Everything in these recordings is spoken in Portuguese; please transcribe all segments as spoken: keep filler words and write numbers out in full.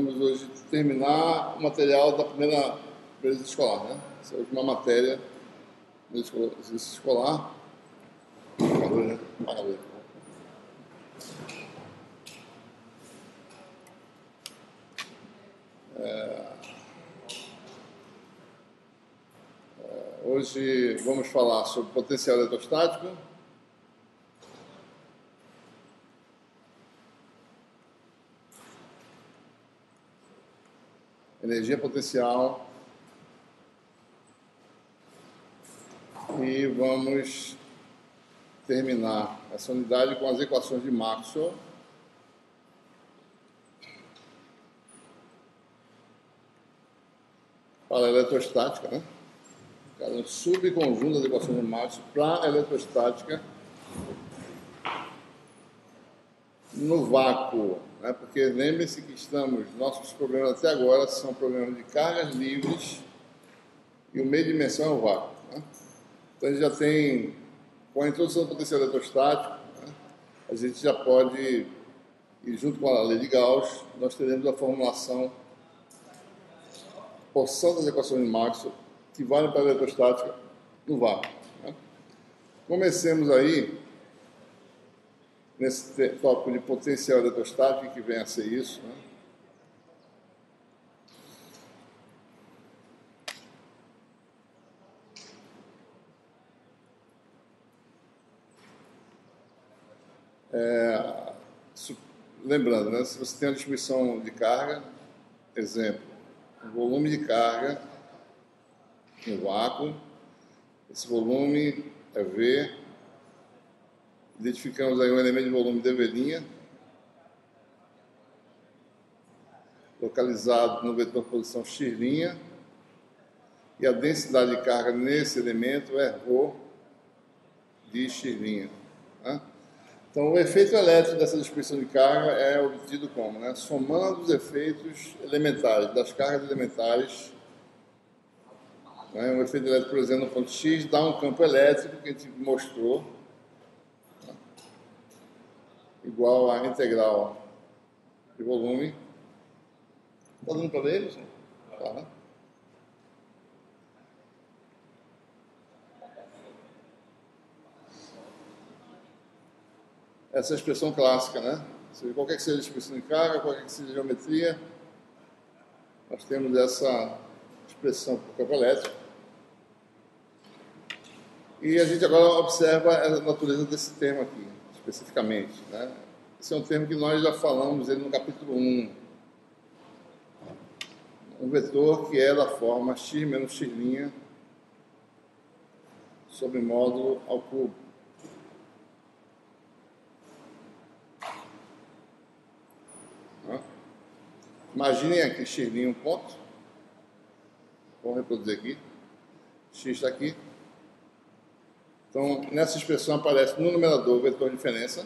vamos hoje terminar o material da primeira exercício escolar, né? Essa é a última matéria do exercício escolar. Apaga, né? Apaga. É, é, hoje vamos falar sobre potencial eletrostático. Energia potencial e vamos terminar essa unidade com as equações de Maxwell para a eletrostática, né? Um subconjunto das equações de Maxwell para a eletrostática no vácuo, né? Porque lembre-se que estamos, nossos problemas até agora são problemas de cargas livres e o meio de dimensão é o vácuo, né? Então a gente já tem, com a introdução do potencial eletrostático, né, a gente já pode, e junto com a lei de Gauss, nós teremos a formulação, porção das equações de Maxwell que valem para a eletrostática no vácuo, né? Comecemos aí nesse tópico de potencial eletrostático, que vem a ser isso, né? É, lembrando, né, se você tem a distribuição de carga, exemplo, o volume de carga no vácuo, esse volume é V, identificamos aí um elemento de volume D' localizado no vetor posição X', e a densidade de carga nesse elemento é ρ de X', né? Então, o efeito elétrico dessa distribuição de carga é obtido como? Né? Somando os efeitos elementares, das cargas elementares. Né? Um efeito elétrico, por exemplo, no ponto X, dá um campo elétrico, que a gente mostrou, né? Igual à integral de volume. Está dando para ver isso? Tá. Essa é a expressão clássica, né? Ou seja, qualquer que seja a distribuição de carga, qualquer que seja a geometria, nós temos essa expressão para o campo elétrico. E a gente agora observa a natureza desse termo aqui, especificamente, né? Esse é um termo que nós já falamos ele no capítulo um. Um vetor que é da forma x menos x' sobre módulo ao cubo. Imaginem aqui x' um ponto. Vamos reproduzir aqui. X está aqui. Então, nessa expressão aparece no numerador o vetor de diferença.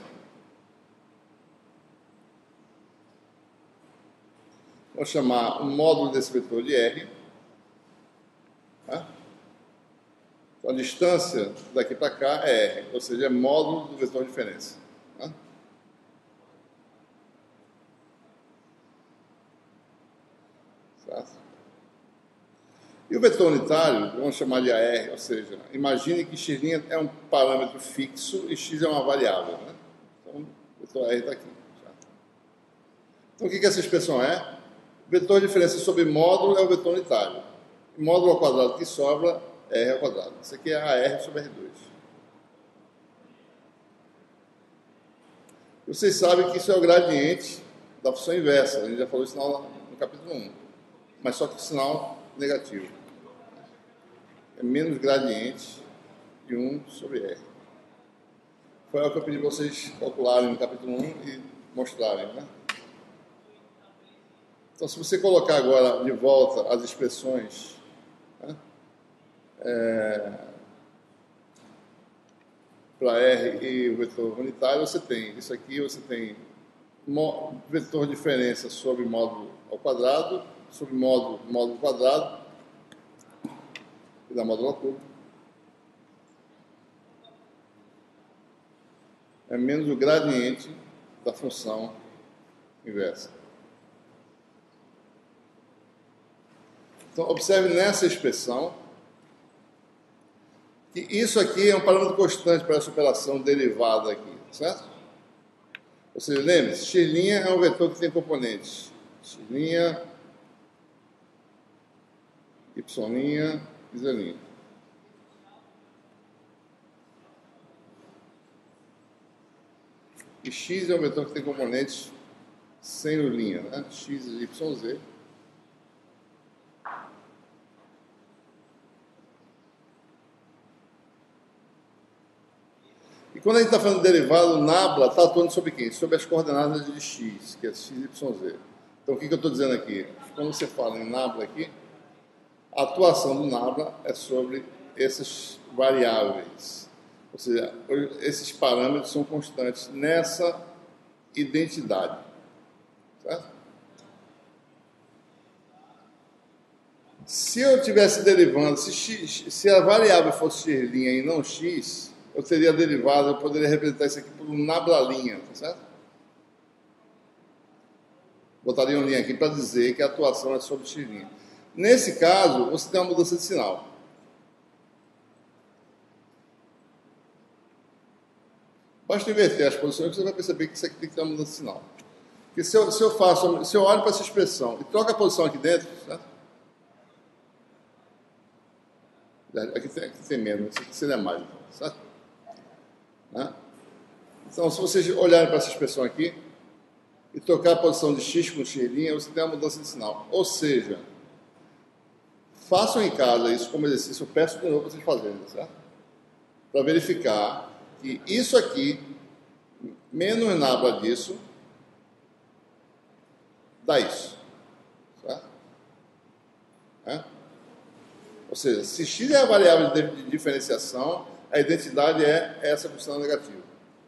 Vou chamar o módulo desse vetor de R. Tá? Então, a distância daqui para cá é R, ou seja, é módulo do vetor de diferença. Tá? Certo? E o vetor unitário, vamos chamar de A R, ou seja, imagine que x' é um parâmetro fixo e x é uma variável, né? Então, o vetor R está aqui. Certo? Então, o que, que essa expressão é? O vetor de diferença sobre módulo é o vetor unitário. E módulo ao quadrado que sobra é R ao quadrado. Isso aqui é A R sobre R dois. Vocês sabem que isso é o gradiente da função inversa. A gente já falou isso no capítulo um. Mas só que o sinal negativo. É menos gradiente de um sobre R. Foi o que eu pedi para vocês calcularem no capítulo um e mostrarem, né? Então, se você colocar agora de volta as expressões, né, é, para R e o vetor unitário, você tem isso aqui, você tem vetor de diferença sobre módulo ao quadrado, sobre módulo, módulo quadrado, e dá módulo ao cubo. É menos o gradiente da função inversa. Então, observe nessa expressão que isso aqui é um parâmetro constante para essa operação derivada aqui, certo? Ou seja, lembre-se, x' é um vetor que tem componentes x', y', e z'. E x é um vetor que tem componentes sem o linha, né? X, y, z. E quando a gente está falando de derivado, o nabla está atuando sobre quem? Sobre as coordenadas de x, que é x, y, z. Então, o que, que eu estou dizendo aqui? Quando você fala em nabla aqui, a atuação do nabla é sobre essas variáveis. Ou seja, esses parâmetros são constantes nessa identidade. Certo? Se eu estivesse derivando, se, x, se a variável fosse x' e não x, eu teria derivado, eu poderia representar isso aqui por um nabla-linha, tá certo? Botaria um linha aqui para dizer que a atuação é sobre x'. Nesse caso, você tem uma mudança de sinal. Basta inverter as posições que você vai perceber que isso aqui tem que ter uma mudança de sinal. Porque se eu, se eu faço, se eu olho para essa expressão e troco a posição aqui dentro, certo? Aqui tem, aqui tem menos, isso aqui seria mais, certo? Né? Então, se vocês olharem para essa expressão aqui e trocar a posição de x com x', você tem uma mudança de sinal. Ou seja, façam em casa isso como exercício, eu peço de novo para vocês fazerem, certo? Para verificar que isso aqui, menos nabla disso, dá isso. Certo? É? Ou seja, se x é a variável de diferenciação, a identidade é essa com sinal negativo.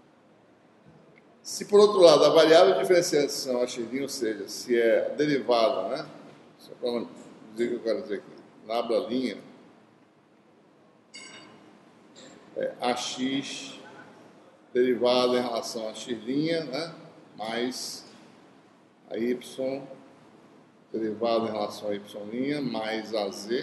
Se, por outro lado, a variável de diferenciação é x', ou seja, se é derivada, né? Só para dizer o que eu quero dizer aqui, nabla linha, é ax derivada em relação a x', né? Mais a y derivada em relação a y', mais a z.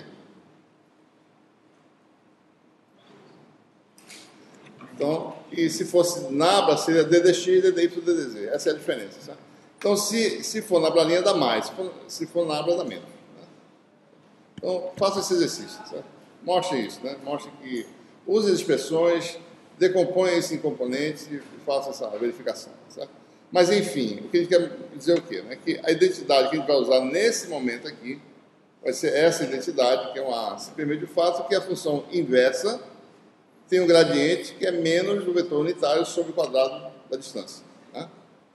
Então, e se fosse nabla, seria ddx, ddy, dz. Essa é a diferença. Certo? Então, se, se for nabla linha, dá mais. Se for, se for nabla, dá menos. Né? Então, faça esse exercício. Certo? Mostre isso. Né? Mostre que use as expressões, decomponha isso em componentes e faça essa verificação. Certo? Mas, enfim, o que a gente quer dizer é o quê? Né? Que a identidade que a gente vai usar nesse momento aqui vai ser essa identidade, que é uma simplesmente o fato que a função inversa tem um gradiente que é menos do vetor unitário sobre o quadrado da distância. Né?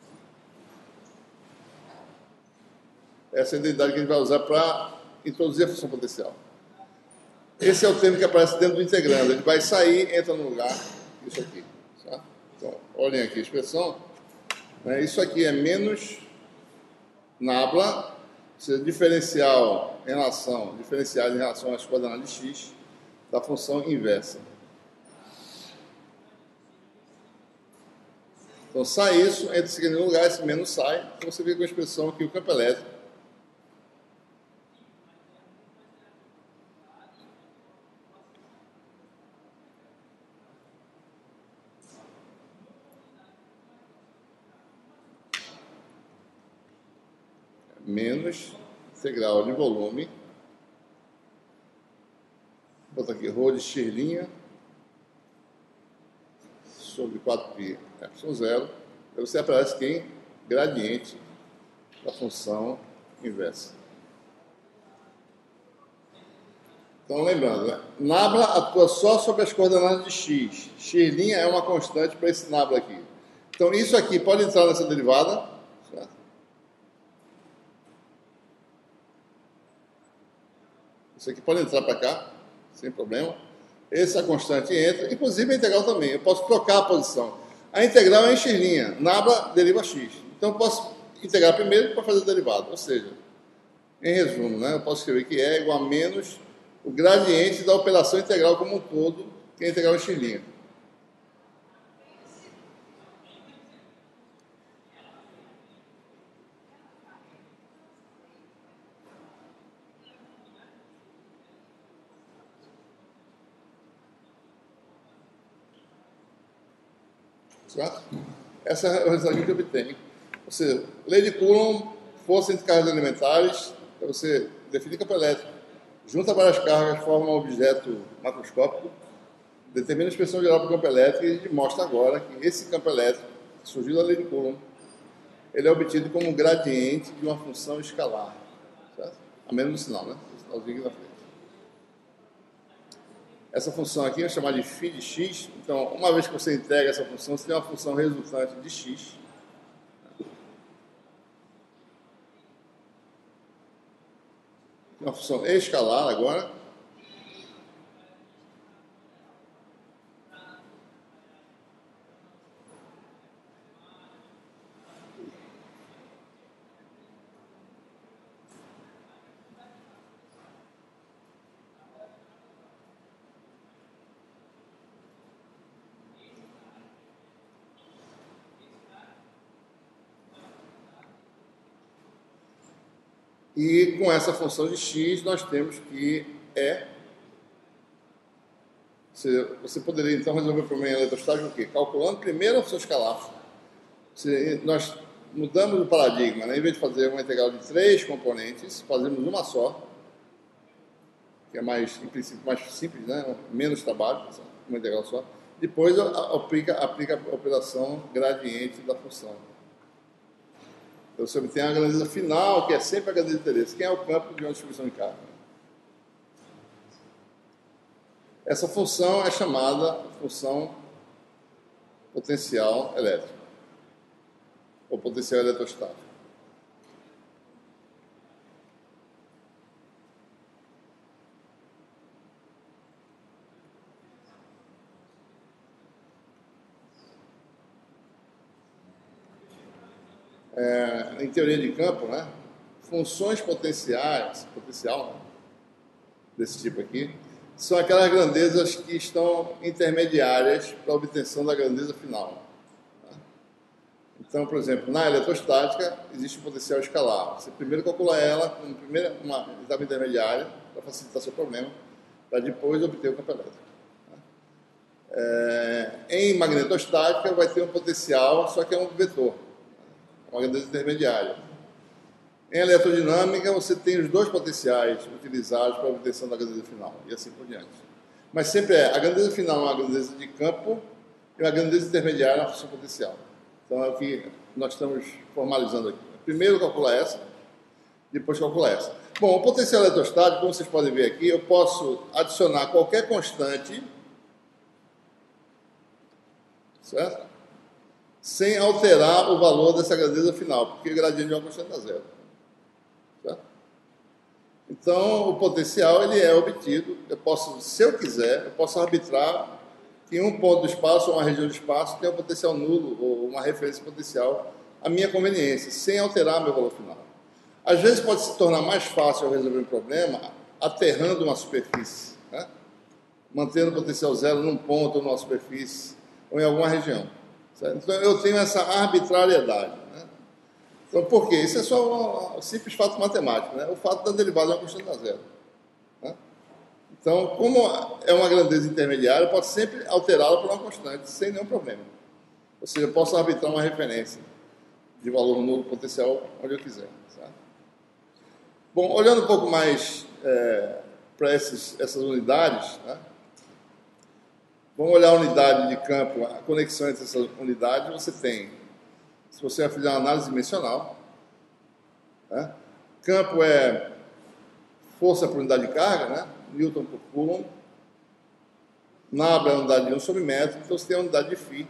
Essa é a identidade que a gente vai usar para introduzir a função potencial. Esse é o termo que aparece dentro do integrando. Ele vai sair, entra no lugar, isso aqui. Tá? Então, olhem aqui a expressão. Né? Isso aqui é menos nabla, ou seja, diferencial em relação, diferenciado em relação às coordenadas de x da função inversa. Então, sai isso, entra esse no lugar, esse menos sai, então você vê com a expressão aqui, o campo elétrico. Menos integral de volume. Vou botar aqui, ρ de x' sobre quatro π epsilon zero, aí você aparece quem? Gradiente da função inversa. Então, lembrando, né? Nabla atua só sobre as coordenadas de x. X' é uma constante para esse nabla aqui. Então, isso aqui pode entrar nessa derivada. Certo? Isso aqui pode entrar para cá, sem problema. Essa constante entra, inclusive a integral também. Eu posso trocar a posição. A integral é em x', nabla deriva x. Então eu posso integrar primeiro para fazer o derivado. Ou seja, em resumo, né, eu posso escrever que E é igual a menos o gradiente da operação integral como um todo, que é a integral em x'. Certo? Essa é o resultado que eu obtenho. Ou seja, lei de Coulomb, força entre cargas alimentares, para você definir campo elétrico. Junta várias cargas, forma um objeto macroscópico, determina a expressão geral para o campo elétrico e mostra agora que esse campo elétrico, que surgiu da lei de Coulomb, ele é obtido como um gradiente de uma função escalar. Certo? A menos no sinal, né? O sinalzinho aqui na frente. Essa função aqui é chamada de φ de x. Então, uma vez que você integra essa função, você tem uma função resultante de x. Uma função escalar agora. E com essa função de x, nós temos que é... Você, você poderia, então, resolver o problema eletrostático o quê? Calculando primeiro a função escalar. Se nós mudamos o paradigma, né? Em vez de fazer uma integral de três componentes, fazemos uma só, que é mais, em princípio, mais simples, né? Menos trabalho, uma integral só. Depois aplica, aplica a operação gradiente da função. Então você obtém a grandeza final, que é sempre a grandeza de interesse. Quem é o campo de uma distribuição de carga? Essa função é chamada função potencial elétrico, ou potencial eletrostático. É, em teoria de campo, né, funções potenciais, potencial, né, desse tipo aqui, são aquelas grandezas que estão intermediárias para a obtenção da grandeza final. Tá? Então, por exemplo, na eletrostática existe um potencial escalar. Você primeiro calcula ela com uma etapa intermediária para facilitar seu problema, para depois obter o campo elétrico. Tá? É, em magnetostática vai ter um potencial, só que é um vetor, uma grandeza intermediária. Em eletrodinâmica, você tem os dois potenciais utilizados para a obtenção da grandeza final, e assim por diante. Mas sempre é, a grandeza final é uma grandeza de campo e uma grandeza intermediária é uma função potencial. Então é o que nós estamos formalizando aqui. Primeiro calcular essa, depois calcular essa. Bom, o potencial eletrostático, como vocês podem ver aqui, eu posso adicionar qualquer constante, certo? Sem alterar o valor dessa grandeza final, porque o gradiente de uma constante dá zero. Certo? Então, o potencial ele é obtido, eu posso, se eu quiser, eu posso arbitrar que em um ponto do espaço ou uma região do espaço tem um potencial nulo ou uma referência potencial à minha conveniência, sem alterar meu valor final. Às vezes pode se tornar mais fácil eu resolver um problema aterrando uma superfície, né? Mantendo o potencial zero num ponto ou numa superfície ou em alguma região. Certo? Então, eu tenho essa arbitrariedade. Né? Então, por quê? Isso é só um simples fato matemático, né? O fato da derivada é uma constante da zero. Né? Então, como é uma grandeza intermediária, eu posso sempre alterá-la por uma constante, sem nenhum problema. Ou seja, eu posso arbitrar uma referência de valor nulo potencial onde eu quiser. Certo? Bom, olhando um pouco mais é, para essas unidades, né? Vamos olhar a unidade de campo, a conexão entre essas unidades, você tem, se você vai fazer uma análise dimensional, né? Campo é força por unidade de carga, né? Newton por Coulomb, Nabla é a unidade de um sobre metro, então você tem a unidade de φ,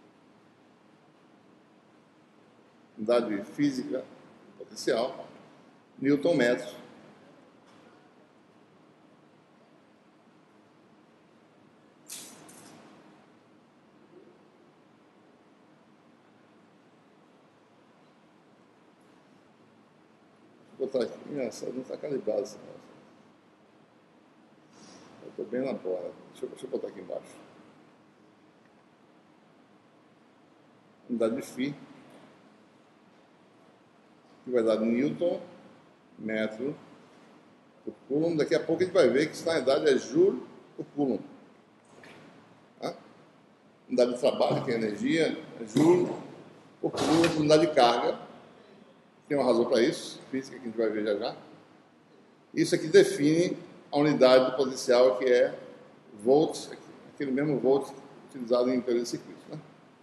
unidade física potencial, Newton metro. Vou botar aqui, engraçado, não está calibrado esse negócio. Eu estou bem na bola. Deixa eu, deixa eu botar aqui embaixo. Unidade de φ, que vai dar Newton metro por Coulomb. Daqui a pouco a gente vai ver que isso na verdade é Joule por Coulomb. Tá? unidade de trabalho, que é energia, é joule, por unidade de carga. Tem uma razão para isso, física, que a gente vai ver já já. Isso aqui define a unidade do potencial, que é volts, aquele mesmo volt utilizado em teoria de circuitos, né?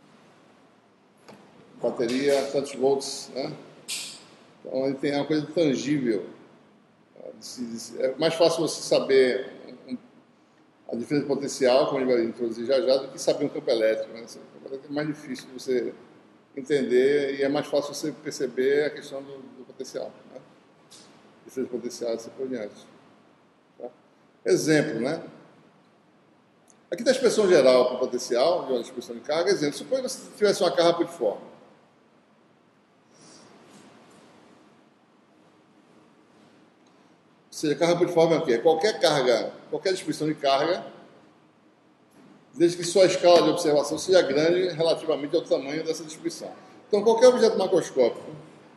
Bateria, tantos volts, né? Então, ele tem uma coisa tangível. É mais fácil você saber a diferença de potencial, como a gente vai introduzir já já, do que saber um campo elétrico, né? É mais difícil de você entender e é mais fácil você perceber a questão do, do potencial, né? Diferença de potencial e assim por diante. Tá? Exemplo, né? Aqui da expressão geral para o potencial, de uma expressão de carga, exemplo, suponha que você tivesse uma carga piriforme. Ou seja, carga piriforme é o quê? Qualquer carga, qualquer distribuição de carga, desde que sua escala de observação seja grande relativamente ao tamanho dessa distribuição. Então, qualquer objeto macroscópico,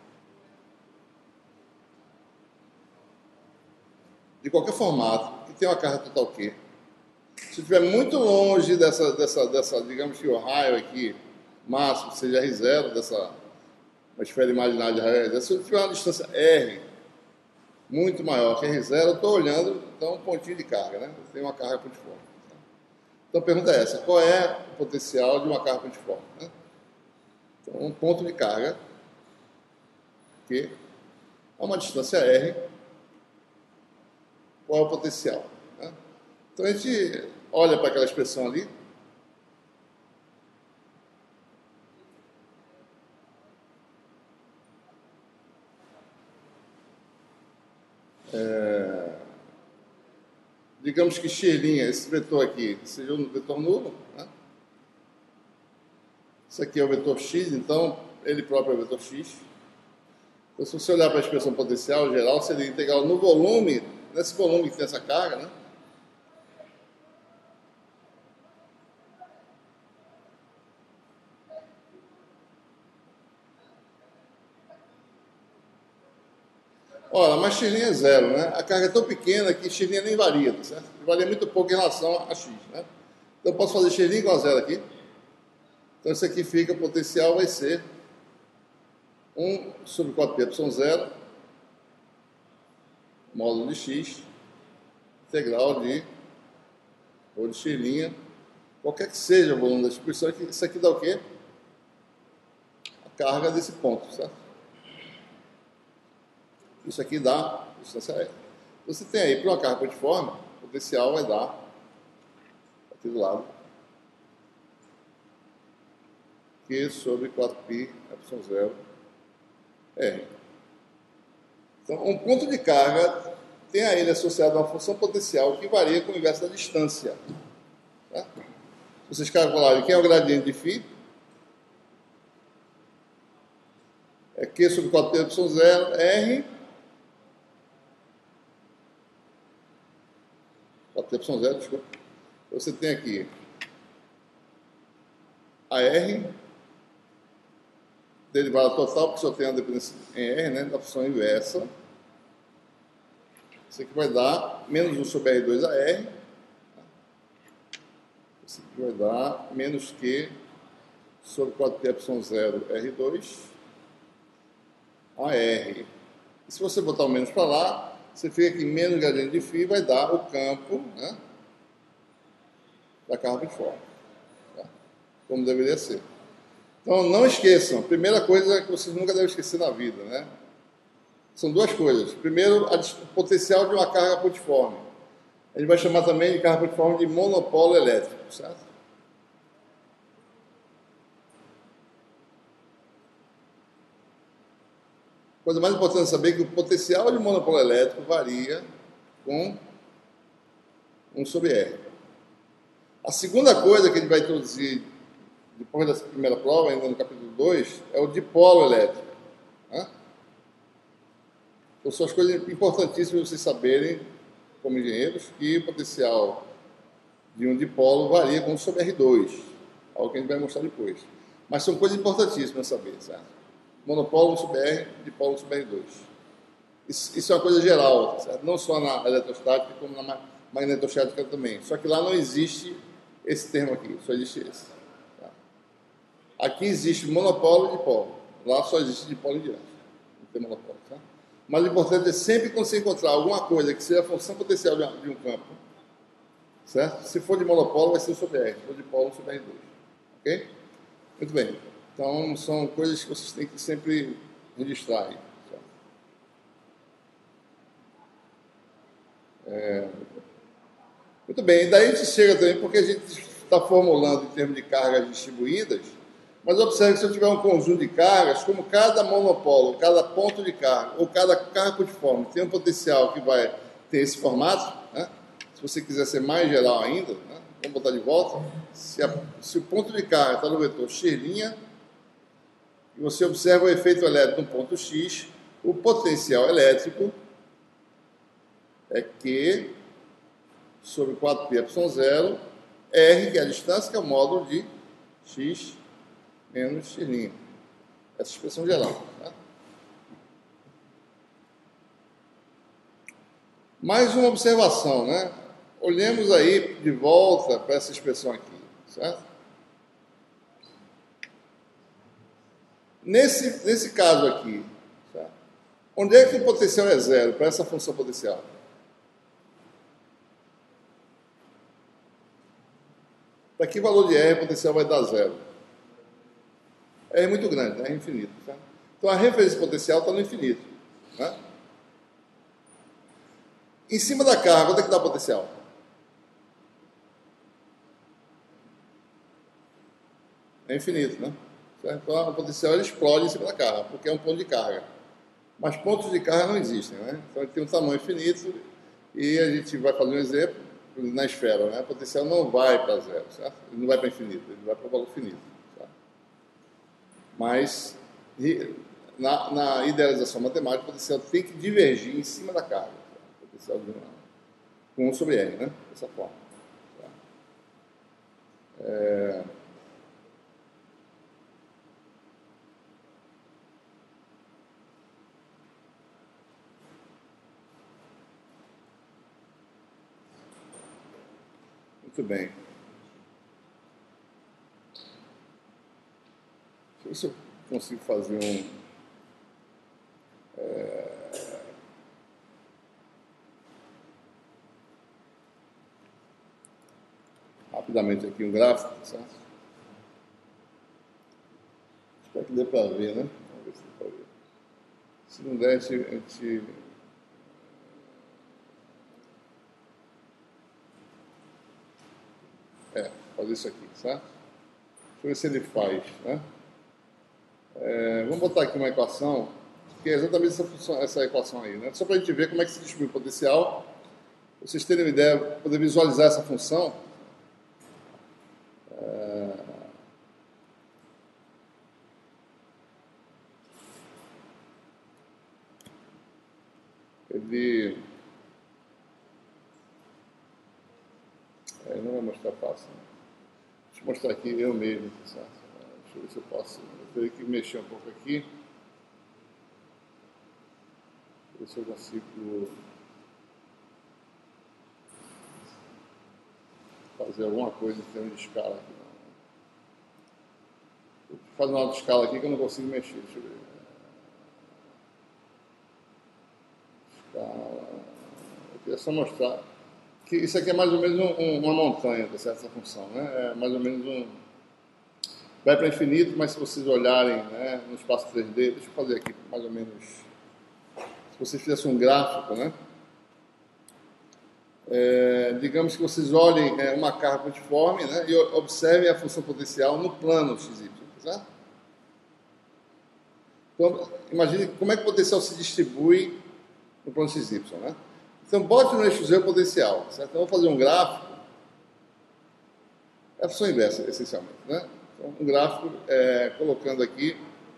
de qualquer formato, que tenha uma carga total Q, se estiver muito longe dessa, dessa, dessa, digamos que o raio aqui, máximo, seja R zero, dessa uma esfera imaginária de raio R zero, se eu tiver uma distância R muito maior que R zero, eu estou olhando, então, um pontinho de carga, né? Tem uma carga pontiforme. Então, a pergunta é essa: qual é o potencial de uma carga pontiforme? Né? Então, um ponto de carga que a uma distância R, qual é o potencial? Né? Então, a gente olha para aquela expressão ali. É, digamos que x', esse vetor aqui, seja um vetor nulo, né? Isso aqui é o vetor x, então ele próprio é o vetor x. Então, se você olhar para a expressão potencial geral, seria integral no volume, nesse volume que tem essa carga, né? Ora, mas x' é zero, né? A carga é tão pequena que x' nem varia, tá certo? Varia muito pouco em relação a x, né? Então eu posso fazer x' igual a zero aqui. Então isso aqui fica, o potencial vai ser um sobre quatro pi epsilon zero, módulo de x, integral de, ou de x', qualquer que seja o volume da distribuição, isso aqui dá o quê? A carga desse ponto, certo? Isso aqui dá distância R. Você tem aí, para uma carga pontiforme, o potencial vai dar, aqui do lado, Q sobre quatro pi epsilon zero R. Então, um ponto de carga tem a ele associado uma função potencial que varia com o inverso da distância. Tá? Se vocês calcularem quem é o gradiente de φ, é Q sobre quatro pi epsilon zero R, quatro pi epsilon zero, desculpa. Você tem aqui a R, derivada total, porque só tem a dependência em R, né, da função inversa. Isso aqui vai dar menos um sobre R dois a R. Isso aqui vai dar menos Q sobre quatro pi epsilon zero R dois a R. E se você botar o menos para lá, você fica que menos gradiente de φ vai dar o campo, né, da carga pontiforme, tá? Como deveria ser. Então, não esqueçam, a primeira coisa que vocês nunca devem esquecer na vida, né? São duas coisas. Primeiro, o potencial de uma carga pontiforme. A gente vai chamar também de carga pontiforme de monopolo elétrico, certo? Coisa mais importante é saber que o potencial de monopolo elétrico varia com um sobre R. A segunda coisa que a gente vai introduzir depois dessa primeira prova, ainda no capítulo dois, é o dipolo elétrico. Né? Então, são as coisas importantíssimas vocês saberem, como engenheiros, que o potencial de um dipolo varia com um sobre R dois, algo que a gente vai mostrar depois. Mas são coisas importantíssimas saber, certo? Monopolo um sobre R, dipolo um sobre R dois. Isso, isso é uma coisa geral, certo? Não só na eletrostática, como na magnetostática também. Só que lá não existe esse termo aqui, só existe esse. Aqui existe monopólio e dipolo. Lá só existe dipolo indireto. Não tem monopólio, tá? Mas o importante é sempre quando você encontrar alguma coisa que seja a função potencial de um campo, certo? Se for de monopólio, vai ser sobre R. Se for de dipolo, sobre R dois. Ok? Muito bem. Então, são coisas que vocês têm que sempre registrar aí. Certo? É... Muito bem. E daí a gente chega também, porque a gente está formulando em termos de cargas distribuídas, mas observe que se eu tiver um conjunto de cargas, como cada monopólio, cada ponto de carga, ou cada carga codiforme tem um potencial que vai ter esse formato, né? Se você quiser ser mais geral ainda, né? Vamos botar de volta, se, a, se o ponto de carga está no vetor x', e você observa o efeito elétrico no ponto X, o potencial elétrico é Q sobre quatro pi epsilon zero, R, que é a distância, que é o módulo de x menos x'. Essa expressão geral. Tá? Mais uma observação, né? Olhemos aí de volta para essa expressão aqui, certo? Nesse, nesse caso aqui, certo? Onde é que o potencial é zero para essa função potencial? Para que valor de R o potencial vai dar zero? É muito grande, né? É infinito. Tá? Então a referência potencial está no infinito. Né? Em cima da carga, quanto é que dá o potencial? É infinito, né? Certo? Então o potencial ele explode em cima da carga, porque é um ponto de carga. Mas pontos de carga não existem, né? Então ele tem um tamanho infinito e a gente vai fazer um exemplo na esfera, né? O potencial não vai para zero, certo? Ele não vai para infinito, ele vai para o valor finito. Certo? Mas na, na idealização matemática, o potencial tem que divergir em cima da carga. Certo? O potencial de um sobre R, né? Dessa forma. Certo? É... Muito bem. Deixa eu ver se eu consigo fazer um... É... rapidamente aqui um gráfico, certo? Espero que dê para ver, né? Vamos ver se dê para ver. Se não der, a gente... A gente... É, fazer isso aqui, certo? Deixa eu ver se ele faz, né? É, vamos botar aqui uma equação, que é exatamente essa, função, essa equação aí, né? Só para a gente ver como é que se distribui o potencial, pra vocês terem uma ideia, poder visualizar essa função. É... Ele... É, não vai mostrar fácil, né? Deixa eu mostrar aqui eu mesmo, certo? Deixa eu ver se eu posso. Eu teria que mexer um pouco aqui. Ver se eu consigo fazer alguma coisa em termos de escala aqui. Vou fazer uma outra escala aqui que eu não consigo mexer. Deixa eu ver. Escala. Eu queria só mostrar que isso aqui é mais ou menos um, uma montanha, tá certo? Essa função, né? É mais ou menos um. Vai para infinito, mas se vocês olharem, né, no espaço três D, deixa eu fazer aqui mais ou menos. Se vocês fizessem um gráfico, né? É, digamos que vocês olhem é, uma carga pontiforme, né, e observem a função potencial no plano X Y, certo? Então, imagine como é que o potencial se distribui no plano X Y, né? Então, bote no eixo Z o potencial, certo? Então, vou fazer um gráfico. É a função inversa, essencialmente, né? Então, um gráfico é, colocando aqui,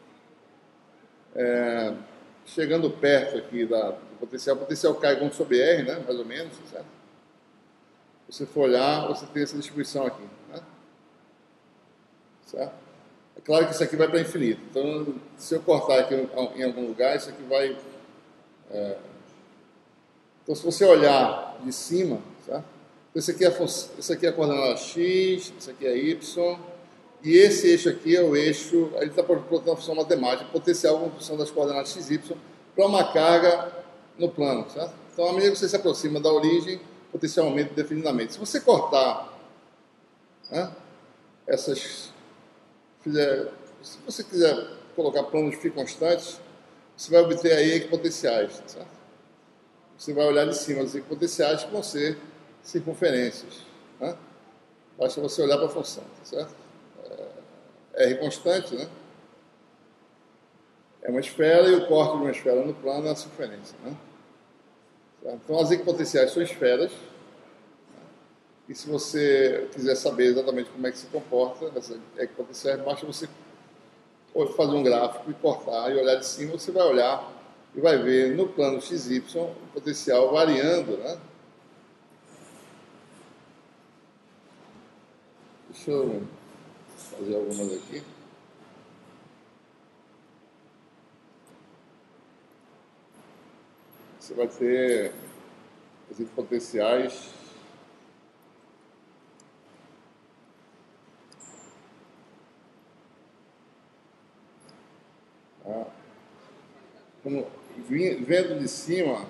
é, chegando perto aqui da, do potencial. O potencial cai um sobre R, né? Mais ou menos, certo? Se você for olhar, você tem essa distribuição aqui, né? Certo? É claro que isso aqui vai para infinito. Então, se eu cortar aqui em algum lugar, isso aqui vai... É... Então, se você olhar de cima, certo? Então, isso aqui é, isso aqui é a coordenada x, isso aqui é y, E esse eixo aqui é o eixo, a gente está propondo uma função matemática, potencial como função das coordenadas x, y, para uma carga no plano, certo? Então, à medida que você se aproxima da origem, o potencial aumenta indefinidamente. Se você cortar, né, essas... Fizer, se você quiser colocar planos φ constantes, você vai obter aí equipotenciais, certo? Você vai olhar de cima as equipotenciais que vão ser circunferências, né? Basta você olhar para a função, tá certo? É, R constante, né? É uma esfera e o corte de uma esfera no plano é a circunferência, né? Então, as equipotenciais são esferas, né? E se você quiser saber exatamente como é que se comporta essas equipotenciais, basta você fazer um gráfico e cortar e olhar de cima, você vai olhar e vai ver no plano xy o potencial variando, né? Deixa eu fazer algumas aqui. Você vai ter os potenciais tá? Como, vendo de cima,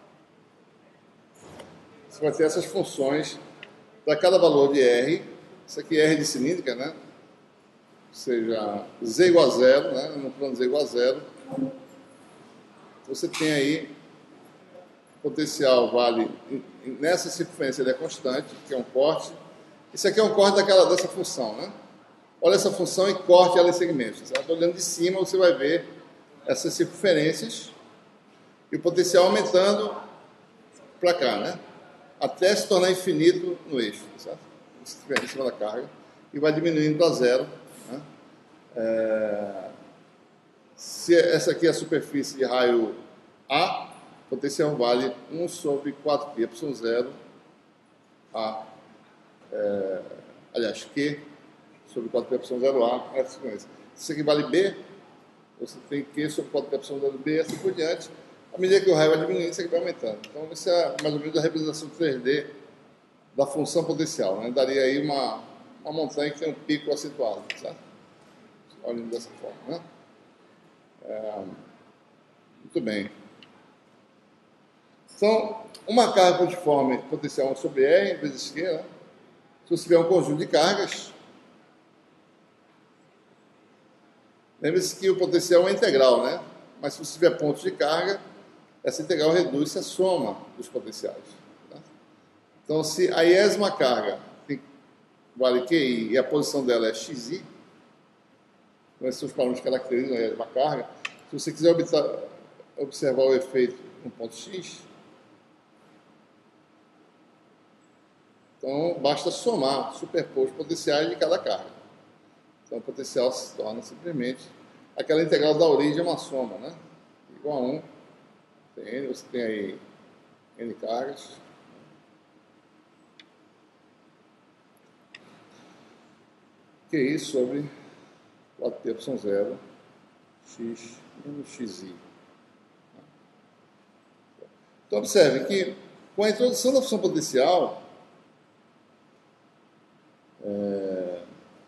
você vai ter essas funções para cada valor de R. Isso aqui é R de cilíndrica, né? Ou seja, Z igual a zero, né? No plano Z igual a zero. Você tem aí o potencial vale, nessa circunferência ele é constante, que é um corte. Esse aqui é um corte daquela, dessa função, né? Olha essa função e corte ela em segmentos. Certo? Olhando de cima, você vai ver essas circunferências e o potencial aumentando para cá, né? Até se tornar infinito no eixo, certo? Em cima da carga, e vai diminuindo para zero, né? É... Se essa aqui é a superfície de raio A, o potencial vale um sobre quatro π epsilon zero A, é... aliás, Q sobre quatro π epsilon zero A, essa sequência. Se isso aqui vale B, você tem Q sobre quatro π epsilon zero B, assim por diante. À medida que o raio vai diminuindo, isso aqui vai aumentando. Então, isso é mais ou menos a representação três D da função potencial, né? Daria aí uma, uma montanha que tem um pico acentuado, certo? Olhem dessa forma, né? É, muito bem. Então, uma carga pontiforme potencial um sobre R vezes Q, né? Se você tiver um conjunto de cargas, lembre-se que o potencial é integral, né? Mas se você tiver pontos de carga, essa integral reduz-se à soma dos potenciais. Tá? Então, se a iésima carga tem, vale Q I e a posição dela é X I, então esses são os parâmetros que caracterizam a iésima carga. Se você quiser obter, observar o efeito no ponto X, então basta somar, superpor os potenciais de cada carga. Então o potencial se torna simplesmente aquela integral da origem é uma soma, né? Igual a um. Tem N, você tem aí N cargas. Q I sobre quatro π epsilon zero x menos xi. Então observe que com a introdução da função potencial, é,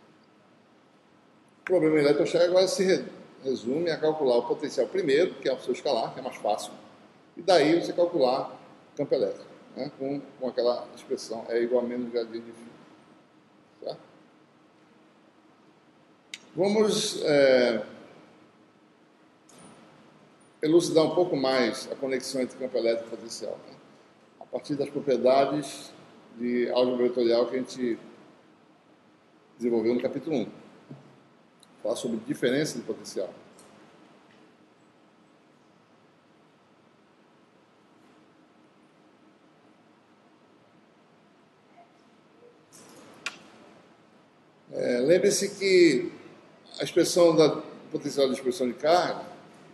o problema eletrostático agora se resume a calcular o potencial primeiro, que é a função escalar, que é mais fácil, e daí você calcular o campo elétrico, né, com, com aquela expressão é igual a menos gradiente de φ. Tá? Vamos é, elucidar um pouco mais a conexão entre campo elétrico e potencial, né, a partir das propriedades de álgebra vetorial que a gente desenvolveu no capítulo um. Falar sobre diferença de potencial. É, lembre-se que a expressão da potencial de expressão de carga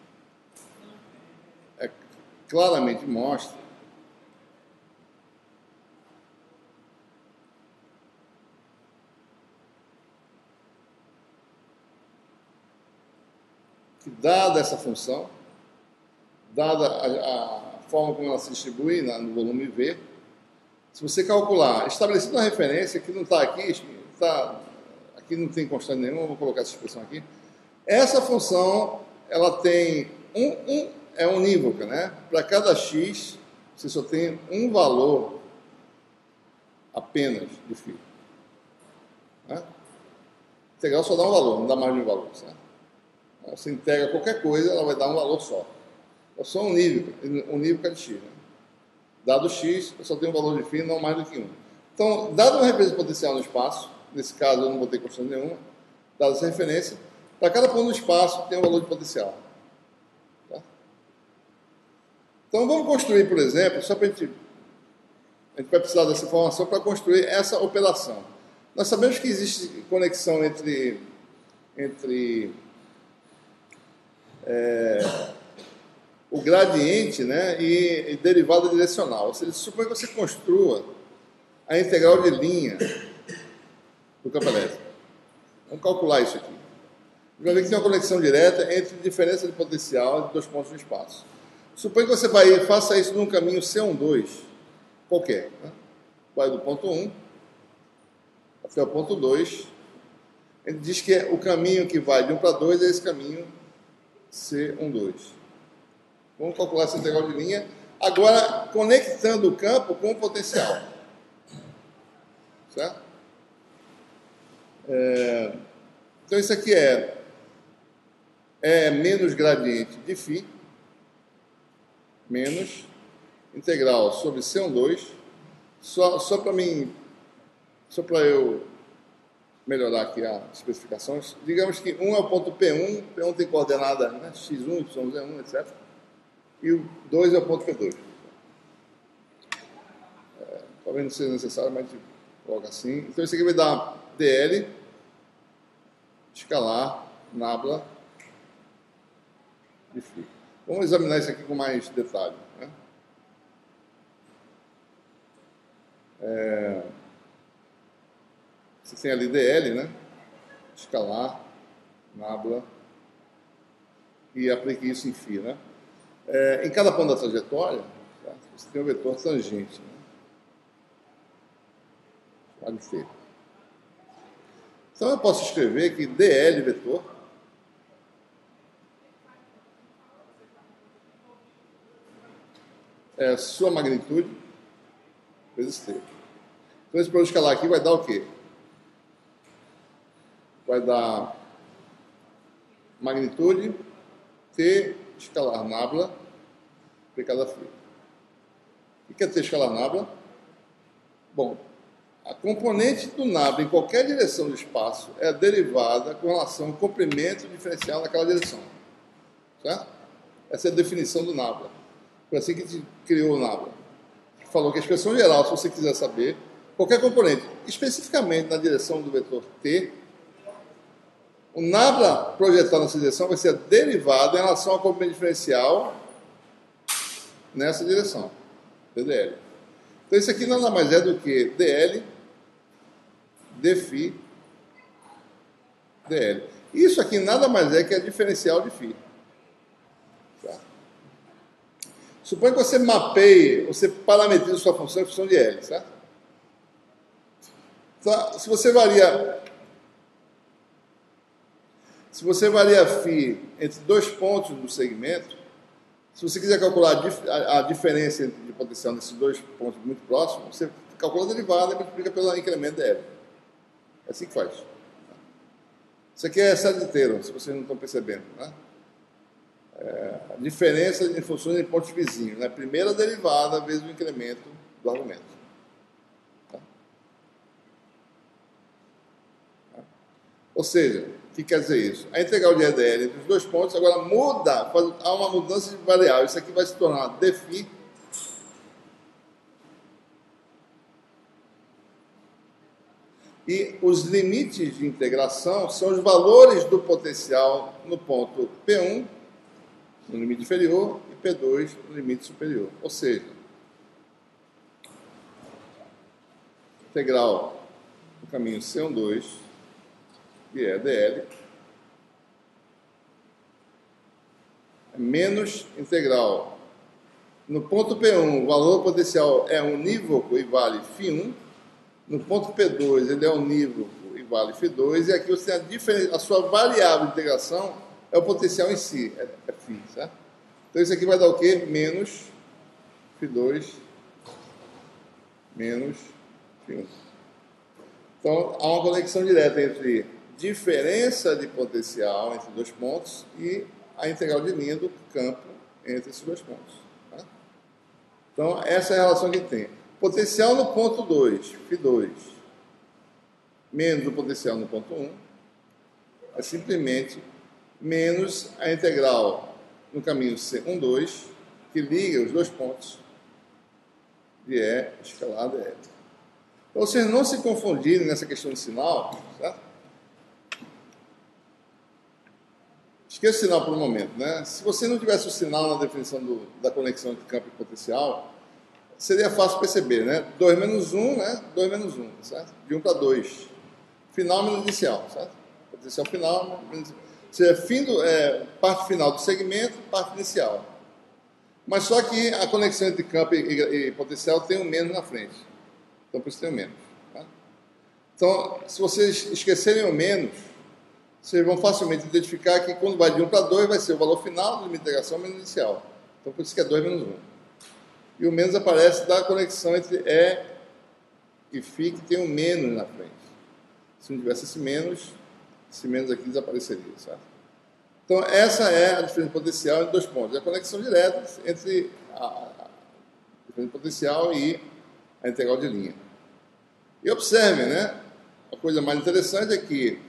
é, claramente mostra que, dada essa função, dada a, a forma como ela se distribui na, no volume V, se você calcular, estabelecendo uma referência que não está aqui, está aqui não tem constante nenhuma, vou colocar essa expressão aqui. Essa função, ela tem um, um é unívoca, né? Para cada x, você só tem um valor apenas de φ. Né? Integral só dá um valor, não dá mais de um valor. Certo? Você integra qualquer coisa, ela vai dar um valor só. É só unívoca, unívoca de x. Né? Dado x, eu só tenho um valor de φ, não mais do que um. Então, dado uma referência potencial no espaço, nesse caso eu não botei constante nenhuma, dada essa referência, para cada ponto no espaço tem um valor de potencial. Tá? Então vamos construir, por exemplo, só para a gente... A gente vai precisar dessa informação para construir essa operação. Nós sabemos que existe conexão entre, entre é, o gradiente, né, e, e derivada direcional. Ou seja, supõe que você construa a integral de linha do campo elétrico. Vamos calcular isso aqui. Vamos ver que tem uma conexão direta entre diferença de potencial de dois pontos no espaço. Supõe que você vai faça isso num caminho C um dois qualquer. Né? Vai do ponto um até o ponto dois. Ele diz que o caminho que vai de um para dois é esse caminho C um dois. Vamos calcular essa integral de linha. Agora, conectando o campo com o potencial. Certo? É, então, isso aqui é, é menos gradiente de φ, menos integral sobre C um dois, só, só para mim, só para eu melhorar aqui as especificações, digamos que um é o ponto P um, P um tem coordenada, né, x um, y zero um, etcétera. E o dois é o ponto P dois. É, talvez não seja necessário, mas a gente coloca assim. Então isso aqui vai dar dl, escalar, nabla, de φ. Vamos examinar isso aqui com mais detalhe. Né? É, você tem ali dl, né? Escalar, nabla, e aplique isso em φ. Né? É, em cada ponto da trajetória, tá? Você tem o vetor tangente, né? Chamado T. Então eu posso escrever que dl vetor é sua magnitude vezes T. Então esse produto escalar aqui vai dar o quê? Vai dar magnitude T escalar nabla aplicada a φ. O que é T escalar nabla? Bom, a componente do nabla em qualquer direção do espaço é a derivada com relação ao comprimento diferencial naquela direção. Certo? Essa é a definição do nabla. Foi assim que a gente criou o nabla. Falou que a expressão geral, se você quiser saber, qualquer componente, especificamente na direção do vetor T, o nabla projetado nessa direção vai ser a derivada em relação ao comprimento diferencial nessa direção, dl. Então isso aqui nada mais é do que dl, dφ, dl. Isso aqui nada mais é que a diferencial de φ. Tá? Suponha que você mapeie, você parametriza sua função em função de L, certo? Então, se você varia, se você varia φ entre dois pontos do segmento, se você quiser calcular a, dif a, a diferença de potencial nesses dois pontos muito próximos, você calcula a derivada e multiplica pelo incremento de L. É assim que faz. Isso aqui é série de Taylor, se vocês não estão percebendo, né? É, a diferença em funções de pontos vizinhos, né? Primeira derivada vezes o incremento do argumento. Tá? Ou seja, o que quer dizer isso? A integral de E D L entre os dois pontos agora muda, faz, há uma mudança de variável. Isso aqui vai se tornar dφ e os limites de integração são os valores do potencial no ponto P um, no limite inferior, e P dois, no limite superior. Ou seja, integral do caminho C um dois, que é dl, é menos integral. No ponto P um, o valor potencial é unívoco e vale φ um. No ponto P dois, ele é unívoco e vale φ dois, e aqui você tem a, diferença, a sua variável de integração é o potencial em si, é, é φ, certo? Então isso aqui vai dar o quê? Menos φ dois menos φ um. Então há uma conexão direta entre diferença de potencial entre dois pontos e a integral de linha do campo entre esses dois pontos. Tá? Então essa é a relação que tem. Potencial no ponto dois, φ dois, menos o potencial no ponto um, é simplesmente menos a integral no caminho C um, dois, que liga os dois pontos de E escalar dl. Para vocês não se confundirem nessa questão de sinal, certo? Esqueça o sinal por um momento, né? Se você não tivesse o sinal na definição do, da conexão entre campo e potencial, seria fácil perceber, né? dois menos um, né? dois menos um, certo? De um para dois. Final menos inicial, certo? Potencial final menos... Ou seja, fim do, é, parte final do segmento, parte inicial. Mas só que a conexão entre campo e, e, e potencial tem um menos na frente. Então, por isso tem um menos. Tá? Então, se vocês esquecerem o menos, vocês vão facilmente identificar que quando vai de um para dois, vai ser o valor final da integração menos inicial. Então, por isso que é dois menos um. E o menos aparece da conexão entre E e φ, que tem um menos na frente. Se não tivesse esse menos, esse menos aqui desapareceria, certo? Então, essa é a diferença potencial entre dois pontos. É a conexão direta entre a, a diferença potencial e a integral de linha. E observem, né? A coisa mais interessante é que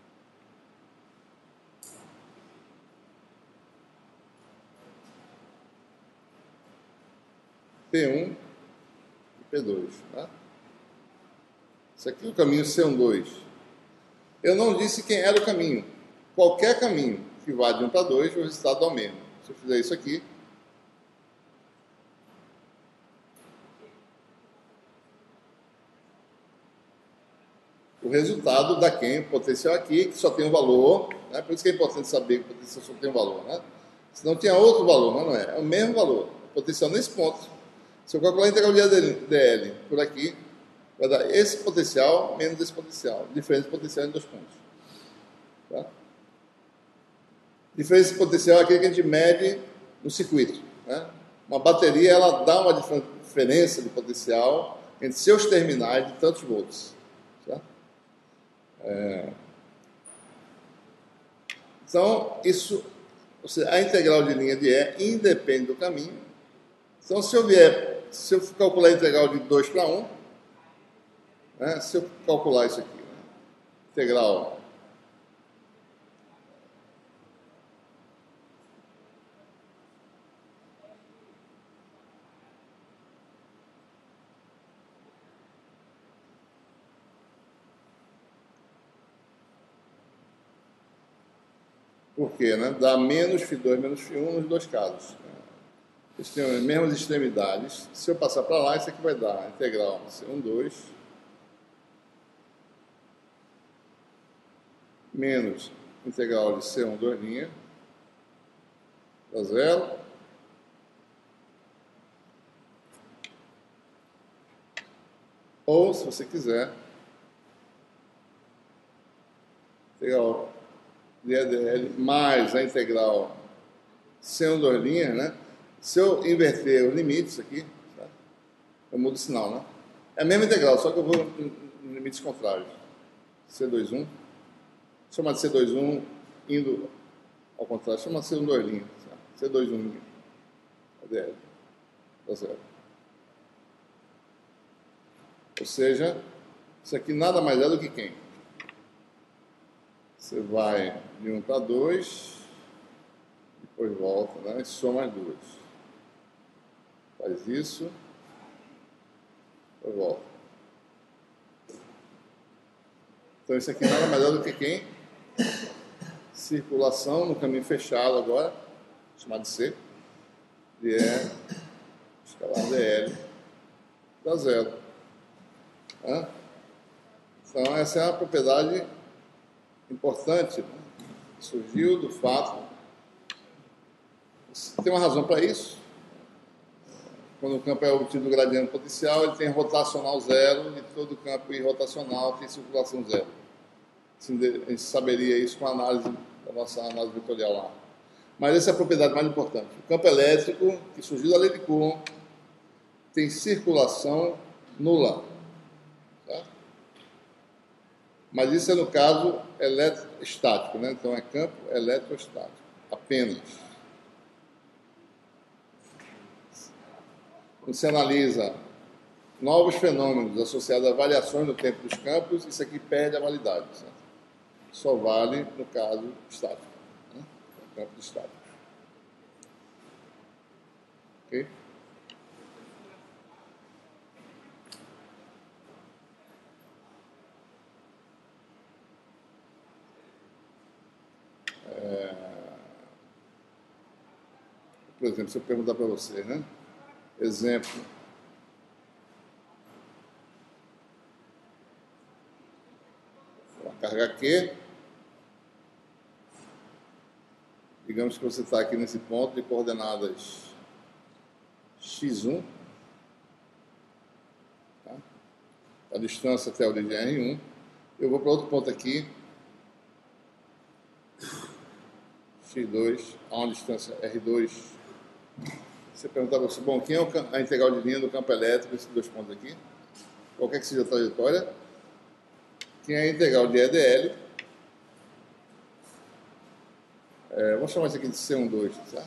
P um e P dois. Tá? Isso aqui é o caminho C um, dois. Eu não disse quem era o caminho. Qualquer caminho que vá de um para dois, o resultado dá o mesmo. Se eu fizer isso aqui, o resultado dá quem? O potencial aqui, que só tem um valor. Né? Por isso que é importante saber que o potencial só tem um valor. Né? Se não tinha outro valor, mas não é. É o mesmo valor. O potencial nesse ponto. Se eu calcular a integral de dl por aqui, vai dar esse potencial menos esse potencial. Diferença de potencial em dois pontos. Tá? Diferença de potencial é aquele que a gente mede no circuito. Né? Uma bateria, ela dá uma diferença de potencial entre seus terminais de tantos volts. Tá? É... Então, isso, ou seja, a integral de linha de E independe do caminho. Então, se eu vier, se eu calcular a integral de dois para um, né, se eu calcular isso aqui, né, integral por quê? Né? Dá menos φ dois menos φ um nos dois casos. Eles têm as mesmas extremidades. Se eu passar para lá, isso aqui vai dar a integral C um, dois menos integral de C um, dois linha, dá zero. Ou, se você quiser, integral de E dl mais a integral C um, dois linhas, né? Se eu inverter os limites aqui, tá? Eu mudo o sinal, né? É a mesma integral, só que eu vou em limites contrários. C dois, um. Chama de C dois, um indo ao contrário. Chama de C um, dois linhas. Tá? C dois, um linha. A dl. Dá zero. Ou seja, isso aqui nada mais é do que quem? Você vai de um para dois, depois volta, né? E soma as duas. Faz isso, depois volta. Então isso aqui nada mais é do que quem? Circulação no caminho fechado agora, chamado de C, de E, escalar dl, dá zero. Né? Então essa é uma propriedade importante, né? Surgiu do fato. Tem uma razão para isso. Quando o campo é obtido do gradiente potencial, ele tem rotacional zero, e todo campo irrotacional tem circulação zero. A gente saberia isso com a análise da nossa análise vetorial lá. Mas essa é a propriedade mais importante. O campo elétrico, que surgiu da lei de Coulomb, tem circulação nula. Tá? Mas isso é no caso eletrostático, né? Então é campo eletrostático, apenas. Quando se analisa novos fenômenos associados a variações no tempo dos campos, isso aqui perde a validade. Certo? Só vale no caso estático, né? O campo estático. Ok? É... Por exemplo, se eu perguntar para você, né? Exemplo. Uma carga Q. Digamos que você está aqui nesse ponto de coordenadas x um. Tá? A distância até a origem é R um. Eu vou para outro ponto aqui. x dois, a uma distância R dois. Você perguntava assim, bom, quem é a integral de linha do campo elétrico, esses dois pontos aqui? Qualquer que seja a trajetória. Quem é a integral de E D L? É, vamos chamar isso aqui de C um dois, tá?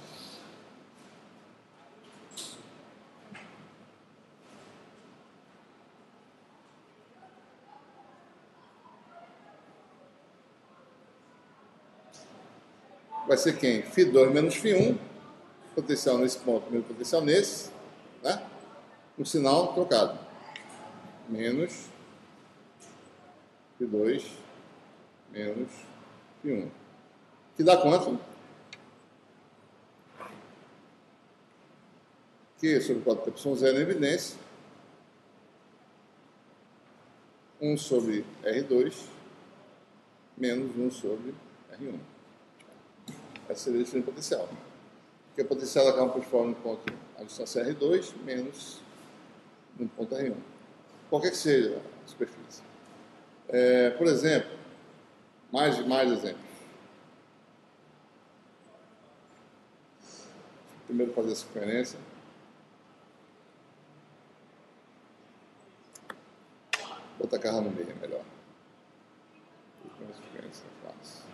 Vai ser quem? φ dois menos φ um, potencial nesse ponto menos potencial nesse, né? Um sinal trocado. Menos φ dois menos φ um. Que dá quanto? Q sobre quatro Y zero em evidência. um sobre R dois menos um sobre R um. Essa seria a diferença potencial. Porque a potencial acaba por fora no ponto a distância R dois menos no ponto R um. Qualquer que seja a superfície. É, por exemplo, mais, mais exemplos. Primeiro fazer essa coerência. Botar a carro no meio, é melhor. Essa coerência é fácil.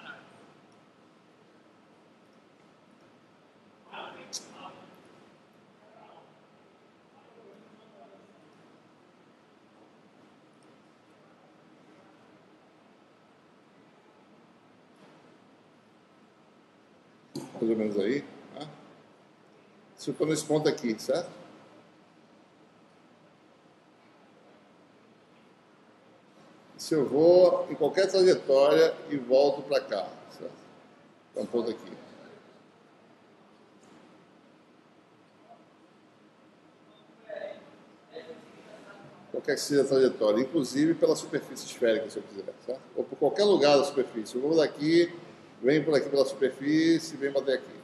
Mais ou menos aí. Tá? Se eu estou nesse ponto aqui, certo? Se eu vou em qualquer trajetória e volto para cá, certo? Então, um ponto aqui. Qualquer que seja a trajetória, inclusive pela superfície esférica, se eu quiser, certo? Ou por qualquer lugar da superfície. Eu vou daqui, venho por aqui pela superfície, venho bater aqui.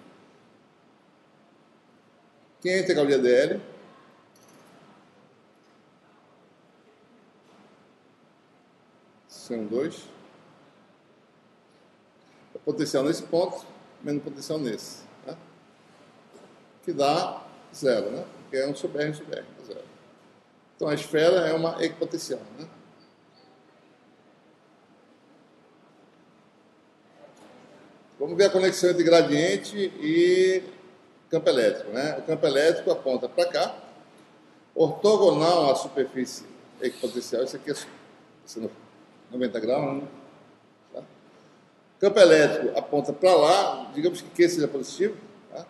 Quem é a integral de E D L? C um dois. O potencial nesse ponto, menos o potencial nesse. Né? Que dá zero, né? Porque é um sobre R, um sobre R, é zero. Então a esfera é uma equipotencial, né? Vamos ver a conexão entre gradiente e campo elétrico, né? O campo elétrico aponta para cá, ortogonal à superfície equipotencial. Isso aqui é noventa graus, né? Tá? Campo elétrico aponta para lá, digamos que Q seja positivo, tá?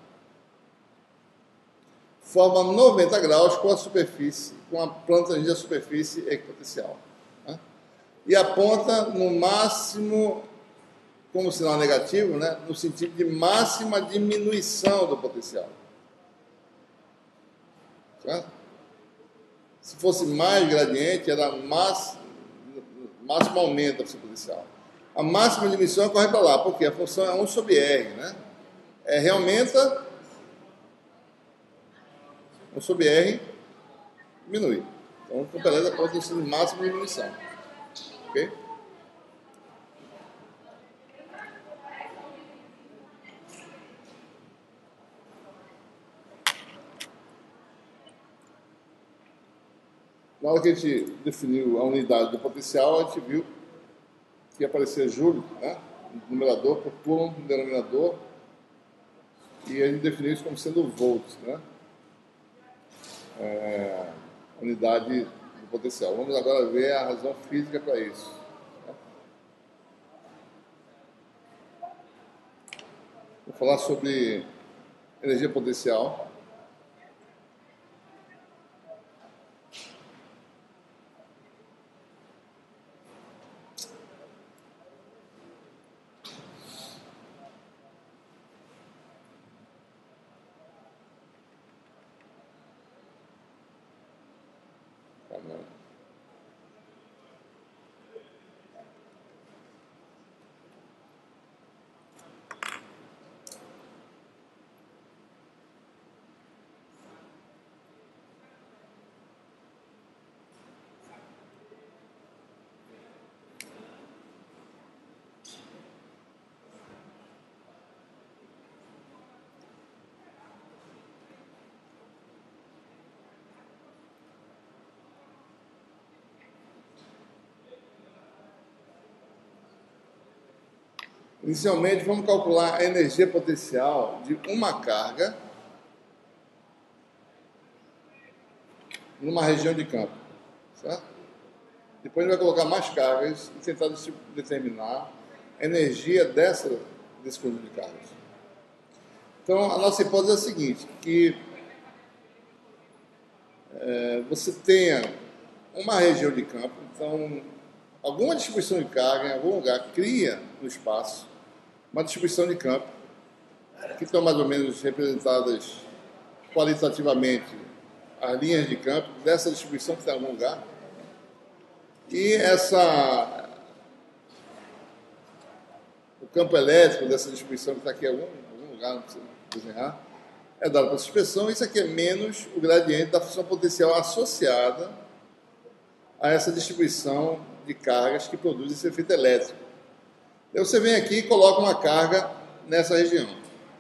Forma noventa graus com a superfície, com a planta da superfície equipotencial. Tá? E aponta no máximo, como sinal negativo, né? No sentido de máxima diminuição do potencial. Certo? Se fosse mais gradiente, era máximo, máximo aumento do seu potencial. A máxima diminuição corre para lá, porque a função é um sobre R, né? R aumenta, um sobre R diminui. Então, o campo elétrico pode ter sido máxima diminuição. Ok? Na hora que a gente definiu a unidade do potencial, a gente viu que ia aparecer Joule, né? Numerador por Coulomb no denominador, e a gente definiu isso como sendo volts, né? É, unidade do potencial. Vamos agora ver a razão física para isso. Vou falar sobre energia potencial. Inicialmente, vamos calcular a energia potencial de uma carga numa região de campo, certo? Depois a gente vai colocar mais cargas e tentar determinar a energia dessa, desse conjunto de cargas. Então, a nossa hipótese é a seguinte, que é, você tenha uma região de campo, então, alguma distribuição de carga em algum lugar cria no espaço uma distribuição de campo, que estão mais ou menos representadas qualitativamente as linhas de campo dessa distribuição que está em algum lugar. E essa, o campo elétrico dessa distribuição que está aqui em algum, algum lugar, não precisa desenhar, é dado por essa expressão. Isso aqui é menos o gradiente da função potencial associada a essa distribuição de cargas que produz esse efeito elétrico. Então você vem aqui e coloca uma carga nessa região.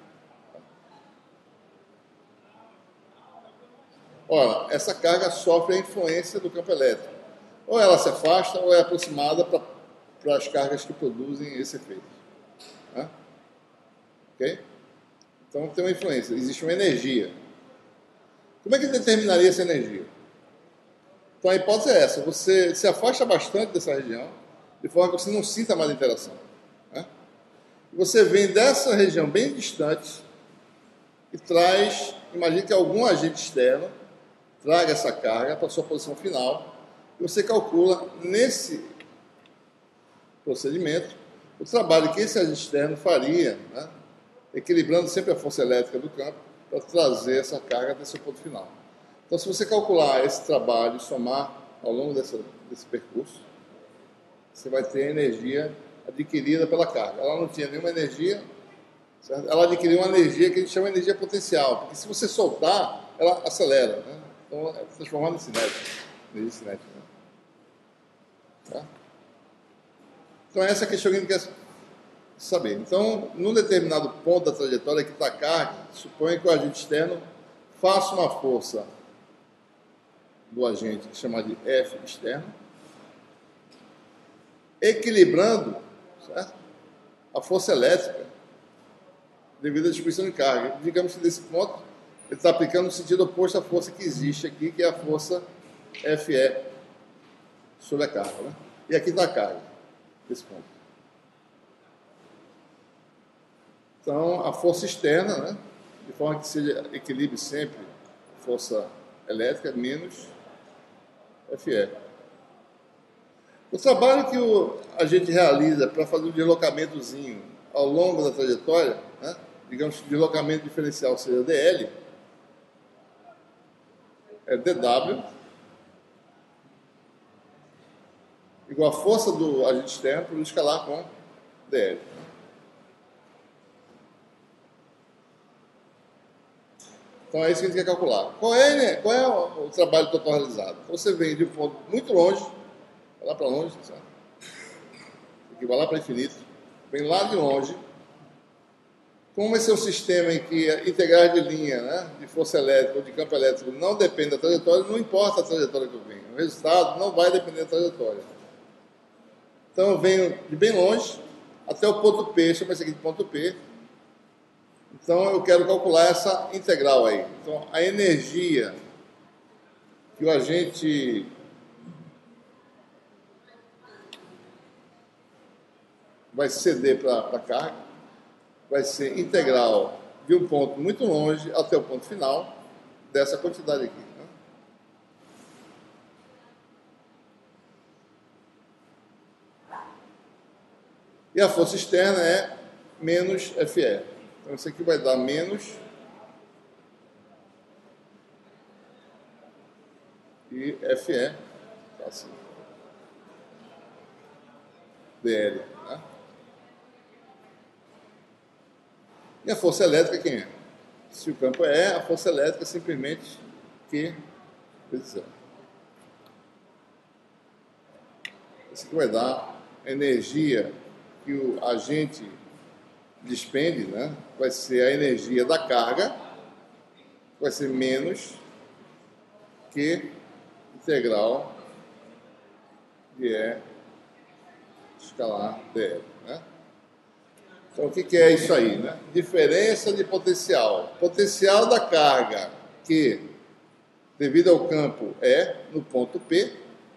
Ora, essa carga sofre a influência do campo elétrico. Ou ela se afasta ou é aproximada para as cargas que produzem esse efeito. Né? Ok? Então tem uma influência, existe uma energia. Como é que determinaria essa energia? Então a hipótese é essa, você se afasta bastante dessa região, de forma que você não sinta mais interação. Né? Você vem dessa região bem distante e traz, imagine que algum agente externo traga essa carga para a sua posição final, e você calcula nesse procedimento o trabalho que esse agente externo faria, né? Equilibrando sempre a força elétrica do campo para trazer essa carga até seu ponto final. Então, se você calcular esse trabalho e somar ao longo dessa, desse percurso, você vai ter a energia adquirida pela carga. Ela não tinha nenhuma energia, certo? Ela adquiriu uma energia que a gente chama de energia potencial, porque se você soltar, ela acelera, né? Então, é transformada em cinética, energia cinética. Né? Tá? Então, essa é a questão que a gente quer saber. Então, num determinado ponto da trajetória que está a carga, suponha que o agente externo faça uma força do agente, chamada de F externo, equilibrando, certo? A força elétrica devido à distribuição de carga. Digamos que nesse ponto ele está aplicando no sentido oposto à força que existe aqui, que é a força F E sobre a carga. Né? E aqui está a carga, nesse ponto. Então, a força externa, né? De forma que se equilibre sempre a força elétrica menos F E. O trabalho que o, a gente realiza para fazer um deslocamentozinho ao longo da trajetória, né? Digamos que o deslocamento diferencial seja D L, é D W, igual a força do agente externo por escalar com D L. Então é isso que a gente quer calcular. Qual é, né? Qual é o, o trabalho total realizado? Então, você vem de um ponto muito longe, vai lá para longe, sabe? Aqui vai lá para infinito, vem lá de longe, Como esse é um sistema em que integrais de linha, né, de força elétrica ou de campo elétrico não depende da trajetória, não importa a trajetória que eu venho. O resultado não vai depender da trajetória. Então eu venho de bem longe até o ponto P, chama isso aqui de ponto P. Então eu quero calcular essa integral aí. Então a energia que o agente vai ceder para a carga vai ser integral de um ponto muito longe até o ponto final dessa quantidade aqui. Né? E a força externa é menos F E. Então isso aqui vai dar menos e F E, tá assim, D L. Né? E a força elétrica quem é? Se o campo é E, a força elétrica é simplesmente Q vezes zero. Isso aqui vai dar a energia que o agente despende, né? Vai ser a energia da carga, vai ser menos Q integral de E escalar D L. Né? Então, o que, que é isso aí? Né? Diferença de potencial. Potencial da carga que, devido ao campo E, no ponto P,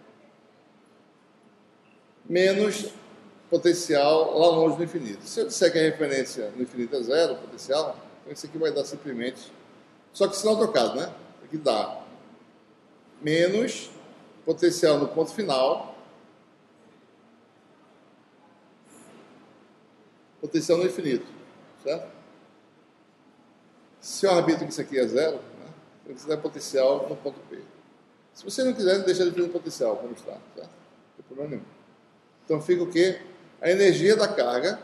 menos potencial lá longe no infinito. Se eu disser que a referência no infinito é zero, potencial, então isso aqui vai dar simplesmente... Só que sinal trocado, né? Isso aqui dá menos potencial no ponto final, potencial no infinito, certo? Se eu arbitro que isso aqui é zero, né, eu preciso dar potencial no ponto P. Se você não quiser, deixa de ter potencial, como está, certo? Não tem problema nenhum. Então fica o quê? A energia da carga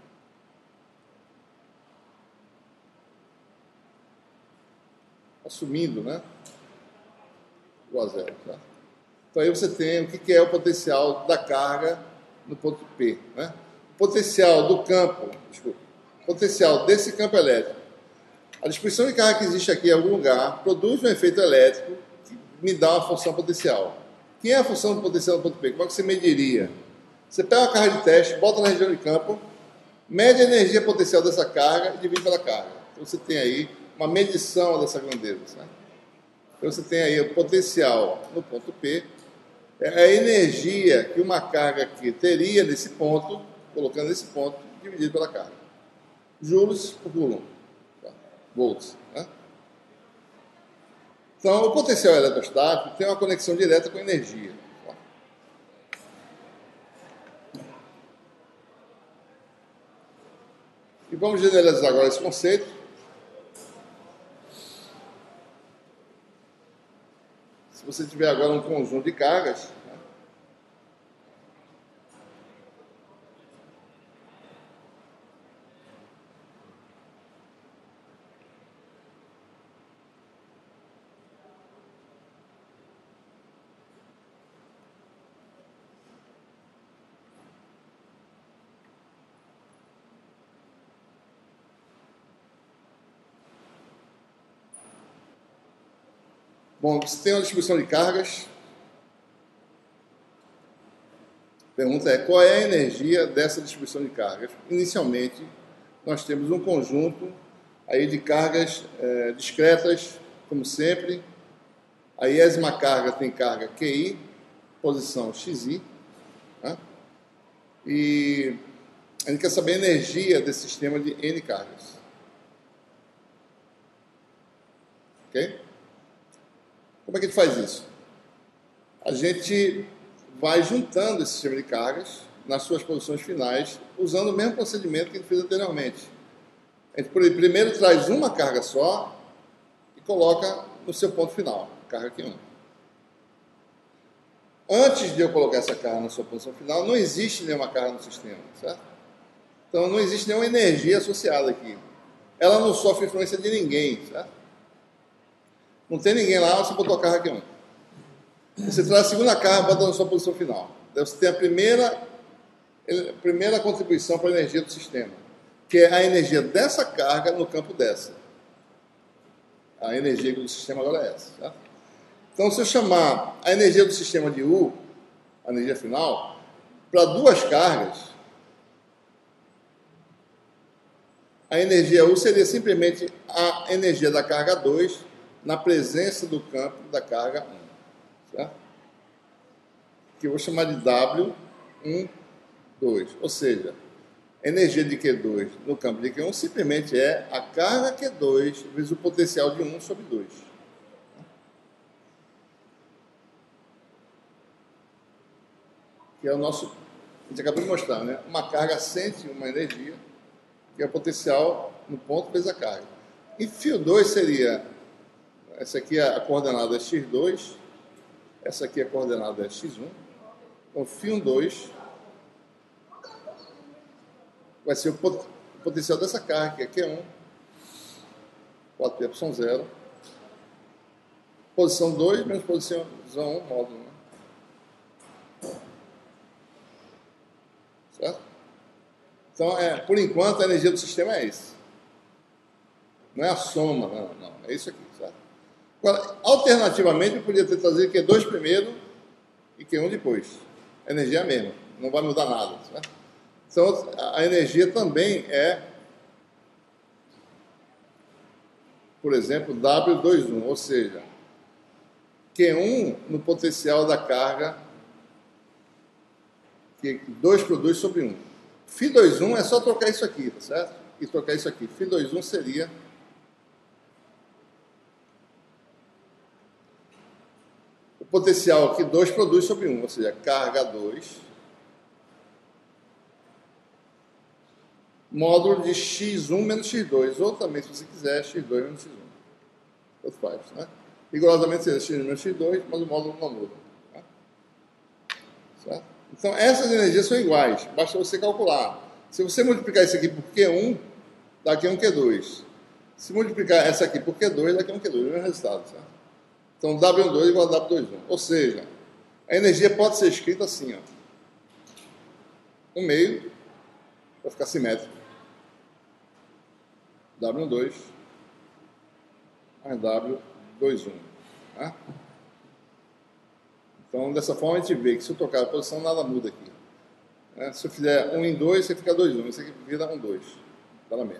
assumindo, né? Igual a zero, certo? Então aí você tem o que é o potencial da carga no ponto P, né? Potencial do campo, desculpa, potencial desse campo elétrico. A distribuição de carga que existe aqui em algum lugar produz um efeito elétrico que me dá uma função potencial. Que é a função do potencial do ponto P? Como é que você mediria? Você pega uma carga de teste, bota na região de campo, mede a energia potencial dessa carga e divide pela carga. Então você tem aí uma medição dessa grandeza. Né? Então você tem aí o potencial no ponto P, é a energia que uma carga aqui teria nesse ponto, colocando esse ponto, dividido pela carga. Joules por coulomb. Tá? Volts. Né? Então, o potencial eletrostático tem uma conexão direta com a energia. Tá? E vamos generalizar agora esse conceito. Se você tiver agora um conjunto de cargas, bom, você tem uma distribuição de cargas. A pergunta é, qual é a energia dessa distribuição de cargas? Inicialmente, nós temos um conjunto aí de cargas é, discretas, como sempre. A iésima carga tem carga Q I, posição X I. Né? E a gente quer saber a energia desse sistema de N cargas. Ok? Como é que a gente faz isso? A gente vai juntando esse sistema de cargas nas suas posições finais, usando o mesmo procedimento que a gente fez anteriormente. A gente primeiro traz uma carga só e coloca no seu ponto final, carga Q um. Antes de eu colocar essa carga na sua posição final, não existe nenhuma carga no sistema, certo? Então não existe nenhuma energia associada aqui. Ela não sofre influência de ninguém, certo? Não tem ninguém lá, você botou a carga Q um. Você traz a segunda carga, bota na sua posição final. Daí você tem a primeira, a primeira contribuição para a energia do sistema. que é a energia dessa carga no campo dessa. A energia do sistema agora é essa. Tá? Então, se eu chamar a energia do sistema de U, a energia final, para duas cargas, a energia U seria simplesmente a energia da carga dois na presença do campo da carga um. Certo? Que eu vou chamar de W um, dois. Ou seja, a energia de Q dois no campo de Q um simplesmente é a carga Q dois vezes o potencial de um sobre dois. Que é o nosso... A gente acabou de mostrar, né? Uma carga sente uma energia, que é o potencial no ponto vezes a carga. E φ dois seria... Essa aqui é a coordenada é x dois, essa aqui é a coordenada é x um. Então, φ dois vai ser o potencial dessa carga, que é Q um, quatro π epsilon zero, posição dois menos posição um módulo. Né? Certo? Então, é, por enquanto, a energia do sistema é isso. Não é a soma, não, não. É isso aqui, certo? Agora, alternativamente, eu podia ter trazido Q dois primeiro e Q um depois. A energia é a mesma, não vai mudar nada, certo? Então, a energia também é, por exemplo, W dois um, ou seja, Q um no potencial da carga que dois produz sobre um. φ dois um é só trocar isso aqui, tá certo? E trocar isso aqui. φ dois um seria o potencial que dois produz sobre um, ou seja, carga dois módulo de x um menos x dois, ou também, se você quiser, x dois menos x um. Tanto faz, né? Rigorosamente seria x um menos x dois, mas o módulo não muda. Né? Certo? Então, essas energias são iguais, basta você calcular. Se você multiplicar isso aqui por Q um, dá Q um Q dois. Se multiplicar essa aqui por Q dois, dá Q um Q dois, é o mesmo resultado. Certo? Então, W um dois igual a W dois um. Ou seja, a energia pode ser escrita assim, ó. Um meio, para ficar simétrico. W um dois mais W dois um. Tá? Então, dessa forma, a gente vê que se eu trocar a posição, nada muda aqui. Né? Se eu fizer um em dois, você fica dois em um. Isso aqui vira um dois. Dá na mesma.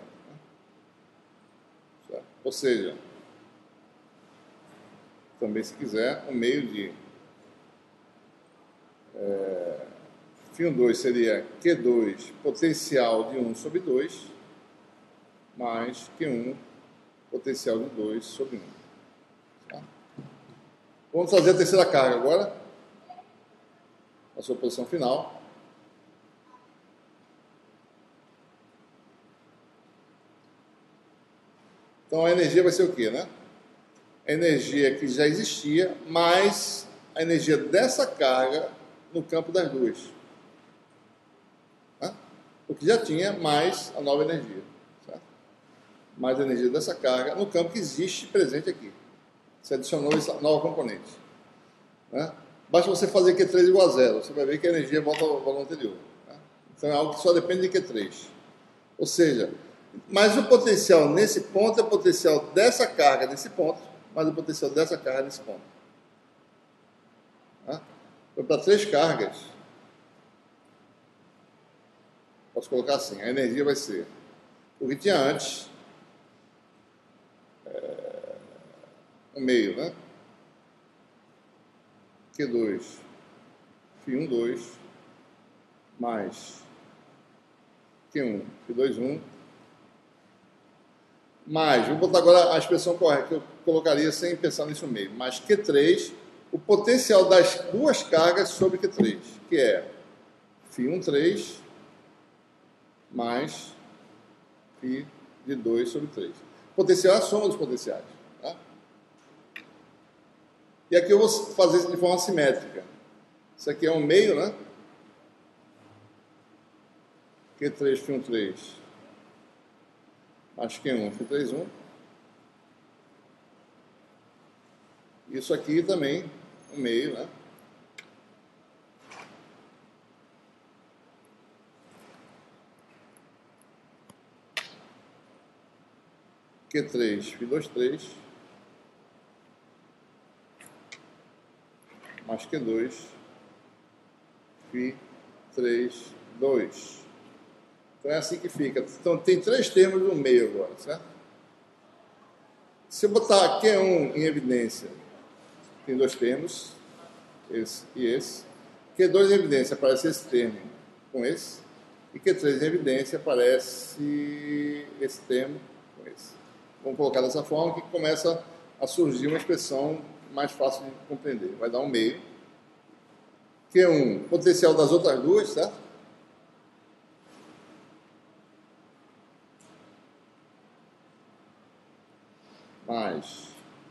Né? Ou seja, também, se quiser, um meio de... É, φ dois seria Q dois potencial de um sobre dois, mais Q um potencial de dois sobre um. Tá? Vamos fazer a terceira carga agora, a sua posição final. Então a energia vai ser o quê, né? A energia que já existia, mais a energia dessa carga no campo das duas. Tá? O que já tinha, mais a nova energia. Certo? Mais a energia dessa carga no campo que existe presente aqui. Você adicionou essa nova componente. Né? Basta você fazer Q três igual a zero, você vai ver que a energia volta ao valor anterior. Né? Então é algo que só depende de Q três. Ou seja, mas o potencial nesse ponto é o potencial dessa carga nesse ponto, mais o potencial dessa carga nesse ponto. Tá? Então, para três cargas, posso colocar assim, a energia vai ser o que tinha antes, é, um meio, né? Q dois, φ um dois, mais Q um, φ dois um, mais, vou botar agora a expressão correta, que eu colocaria sem pensar nisso meio, mais Q três, o potencial das duas cargas sobre Q três, que é φ um três mais φ de dois sobre três. Potencial é a soma dos potenciais. Tá? E aqui eu vou fazer isso de forma simétrica. Isso aqui é um meio, né? Q três, φ um três, mais Q um, φ três um. Isso aqui também, um meio, né? Q três, Φ dois três, mais Q dois, Φ três dois. Então é assim que fica. Então tem três termos no meio agora, certo? Se eu botar Q um em evidência, tem dois termos, esse e esse. Q dois em evidência aparece esse termo com esse. E Q três em evidência aparece esse termo com esse. Vamos colocar dessa forma que começa a surgir uma expressão mais fácil de compreender. Vai dar um meio. Q um, potencial das outras duas, certo? Mais,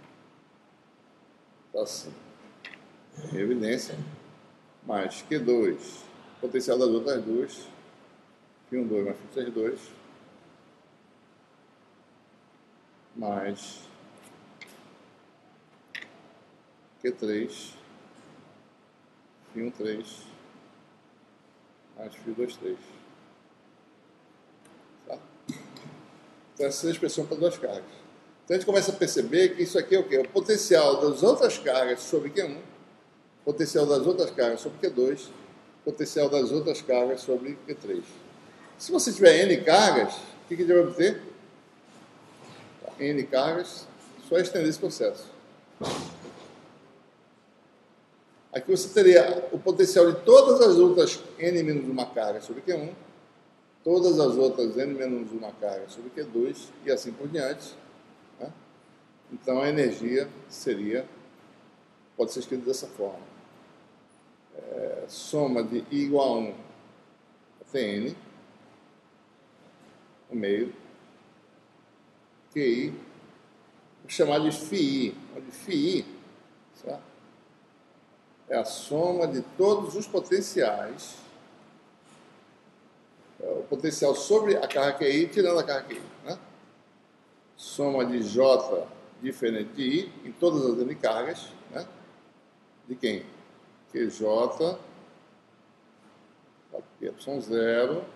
tá assim, em evidência, mais Q dois, potencial das outras duas, Φ um dois mais Φ três dois, mais Q três, Φ um três, mais Φ dois três. Tá? Então essa é a expressão para duas cargas. Então a gente começa a perceber que isso aqui é o quê? O potencial das outras cargas sobre Q um, potencial das outras cargas sobre Q dois, potencial das outras cargas sobre Q três. Se você tiver N cargas, o que, que a gente vai obter? N cargas, só estender esse processo. Aqui você teria o potencial de todas as outras N menos uma carga sobre Q um, todas as outras N menos uma carga sobre Q dois e assim por diante. Né? Então a energia seria, pode ser escrita dessa forma. É, soma de I igual a um até N, o meio, Q I, vou chamar de Φi, onde Φi, certo? É a soma de todos os potenciais, é o potencial sobre a carga Q I, tirando a carga Q I, né? Soma de J diferente de I, em todas as N cargas, né? De quem? Q J, Y zero,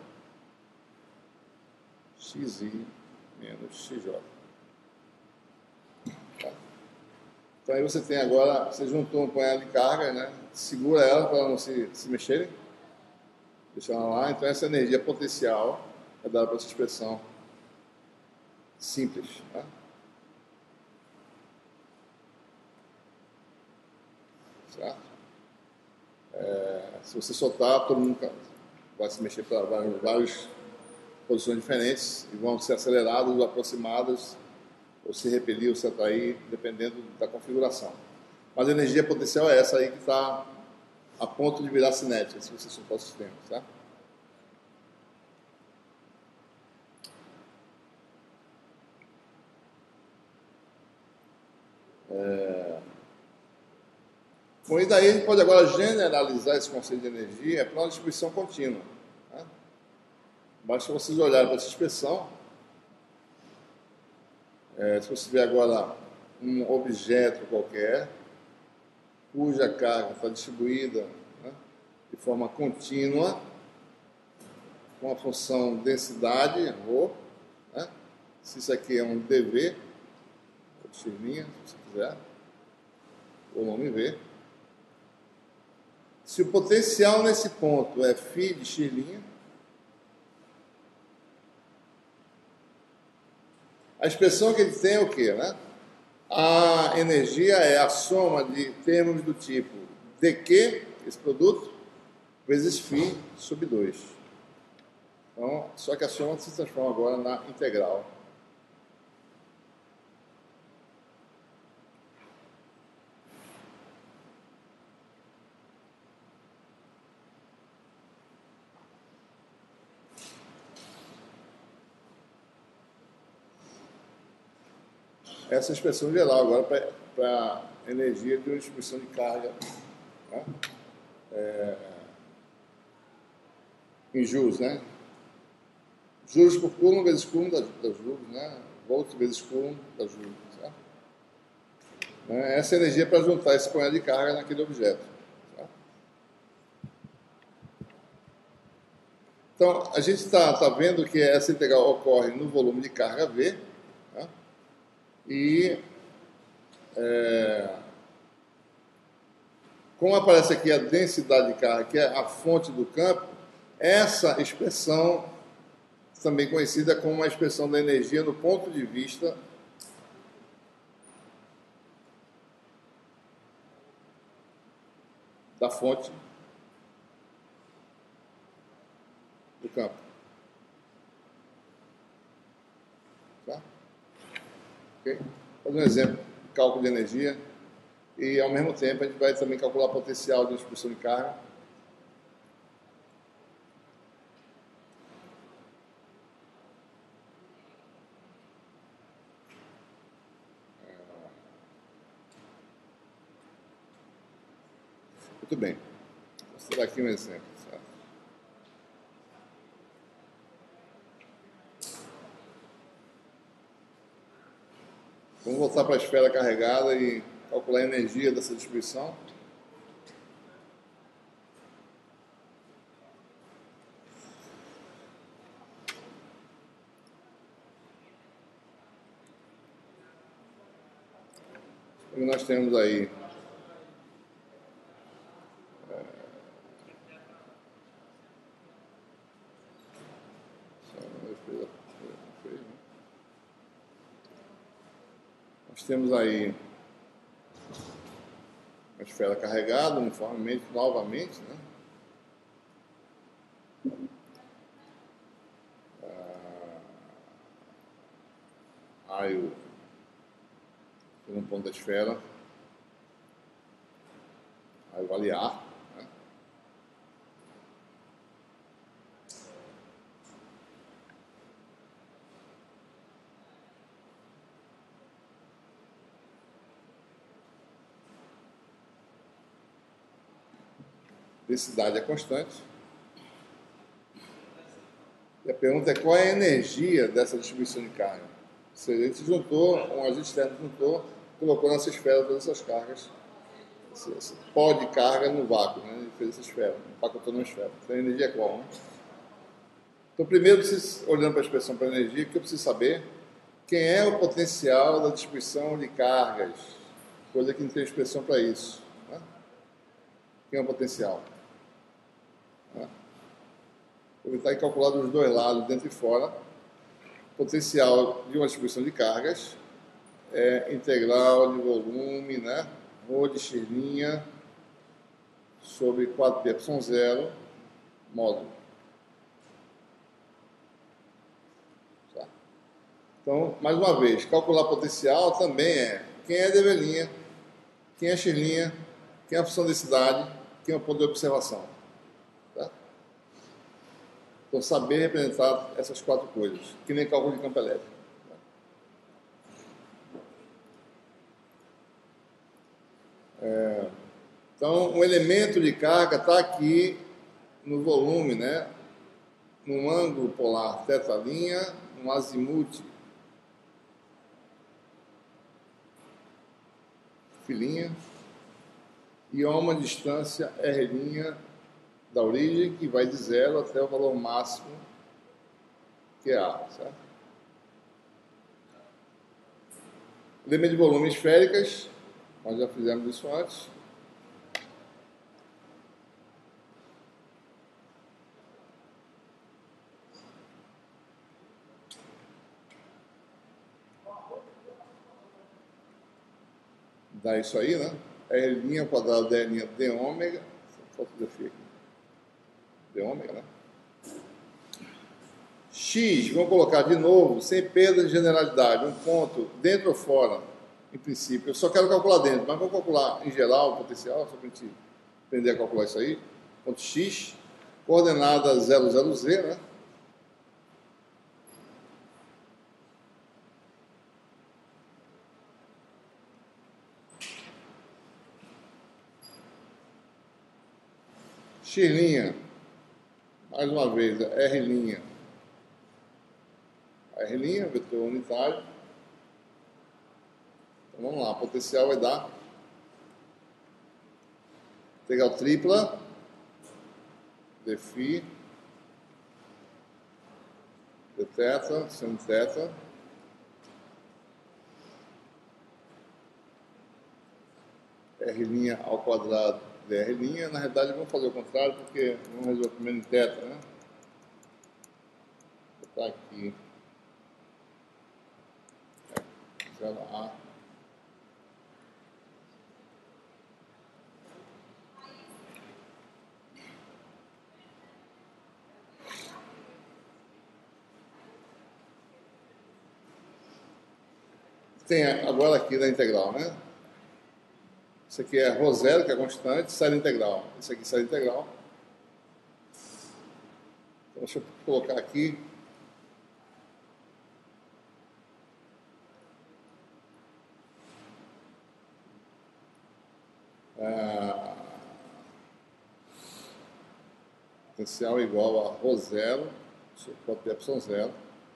Xi menos X J. Tá? Então aí você tem agora, você juntou um punhado de carga, né? Segura ela para ela não se, se mexerem. Deixa ela lá. Então essa energia potencial é dada para essa expressão simples. Tá? Certo? É, se você soltar, todo mundo vai se mexer para vários, várias posições diferentes e vão ser acelerados ou aproximados, ou se repelir ou se atrair, dependendo da configuração. Mas a energia potencial é essa aí que está a ponto de virar cinética, se você soltar o sistema. Tá? É... Bom, e daí a gente pode agora generalizar esse conceito de energia para uma distribuição contínua. Né? Basta vocês olharem para essa expressão. É, se você tiver agora um objeto qualquer, cuja carga está distribuída, né, de forma contínua, com a função densidade, ρ, né? Se isso aqui é um dV, ou x', se você quiser, ou nome V. Se o potencial nesse ponto é φ de x', a expressão que ele tem é o quê, né? A energia é a soma de termos do tipo dQ, esse produto, vezes φ sobre dois. Então, só que a soma se transforma agora na integral. Essa é a expressão geral agora para a energia de uma distribuição de carga, né? É, em joules, né? Joules por Coulomb vezes Coulomb da, da joules, né? Volt vezes Coulomb da joules, certo? Essa é a energia para juntar esse punhado de carga naquele objeto. Certo? Então, a gente está tá vendo que essa integral ocorre no volume de carga V, né? E é, como aparece aqui a densidade de carga, que é a fonte do campo, essa expressão, também conhecida como uma expressão da energia no ponto de vista da fonte do campo. Tá? Okay? Vou fazer um exemplo, cálculo de energia, e ao mesmo tempo a gente vai também calcular o potencial de distribuição de carga. Muito bem. Vou dar aqui um exemplo. Certo? Vamos voltar para a esfera carregada e calcular a energia dessa distribuição. E nós temos aí Nós temos aí uma esfera carregada uniformemente, novamente, né? Ah, aí o um ponto da esfera, aí vale A, né? Densidade é constante. E a pergunta é qual é a energia dessa distribuição de carga? Ou seja, a gente juntou, um agente externo juntou, colocou nessa esfera todas essas cargas, esse, esse pó de carga no vácuo, né? Ele fez essa esfera, empacotou numa esfera. Então a energia é qual, né? Então primeiro, eu preciso, olhando para a expressão para energia, o que eu preciso saber? Quem é o potencial da distribuição de cargas? Coisa que não tem expressão para isso, né? Quem é o potencial? Aproveitar e calcular dos dois lados, dentro e fora, o potencial de uma distribuição de cargas é integral de volume, né? Rho de x' sobre quatro pi epsilon zero módulo. Tá? Então, mais uma vez, calcular potencial também é quem é dV', quem é x', quem é a função de densidade, quem é o ponto de observação. Tá? Então, saber representar essas quatro coisas, que nem cálculo de campo elétrico. É, então, um elemento de carga está aqui no volume, né? Num ângulo polar θ', num azimute φ', e a uma distância R' da origem, que vai de zero até o valor máximo, que é A, certo? Elemento de volume esféricas, nós já fizemos isso antes. Dá isso aí, né? R' ao quadrado d' d ômega, fotografia aqui, d ômega, né? X, vamos colocar de novo, sem perda de generalidade, um ponto dentro ou fora, em princípio. Eu só quero calcular dentro, mas vamos calcular em geral o potencial, só para a gente aprender a calcular isso aí. Ponto X, coordenada zero zero z, né? X', mais uma vez, R', R', vetor unitário. Então vamos lá, o potencial vai dar integral tripla de φ, de θ, sin θ, R' ao quadrado dr'. Na realidade, vamos fazer o contrário, porque vamos resolver primeiro em θ, né? Vou botar aqui zero a tem agora aqui da integral, né? Isso aqui é ρ zero, que é constante, sai da integral. Isso aqui sai da integral. Então, deixa eu colocar aqui. Ah, potencial igual a ρ zero, pode ter epsilon zero.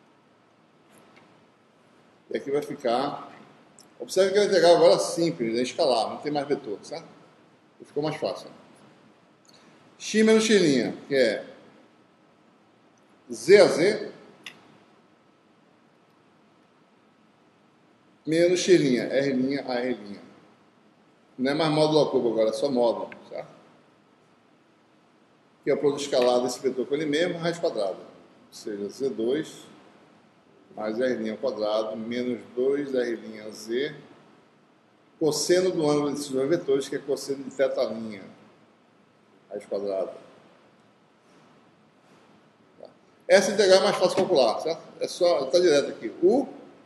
E aqui vai ficar... Observe que a integral agora é simples, é escalar, não tem mais vetor, certo? E ficou mais fácil. X menos x', que é z a z menos x', r' a r'. Não é mais módulo ao cubo agora, é só módulo, certo? Que é o produto escalar desse vetor com ele mesmo, raiz quadrada. Ou seja, z dois mais r' ao quadrado menos dois r' z cosseno do ângulo desses dois vetores, que é cosseno de θ', raiz quadrada. Essa integral é mais fácil de calcular, certo? É só, está direto aqui. U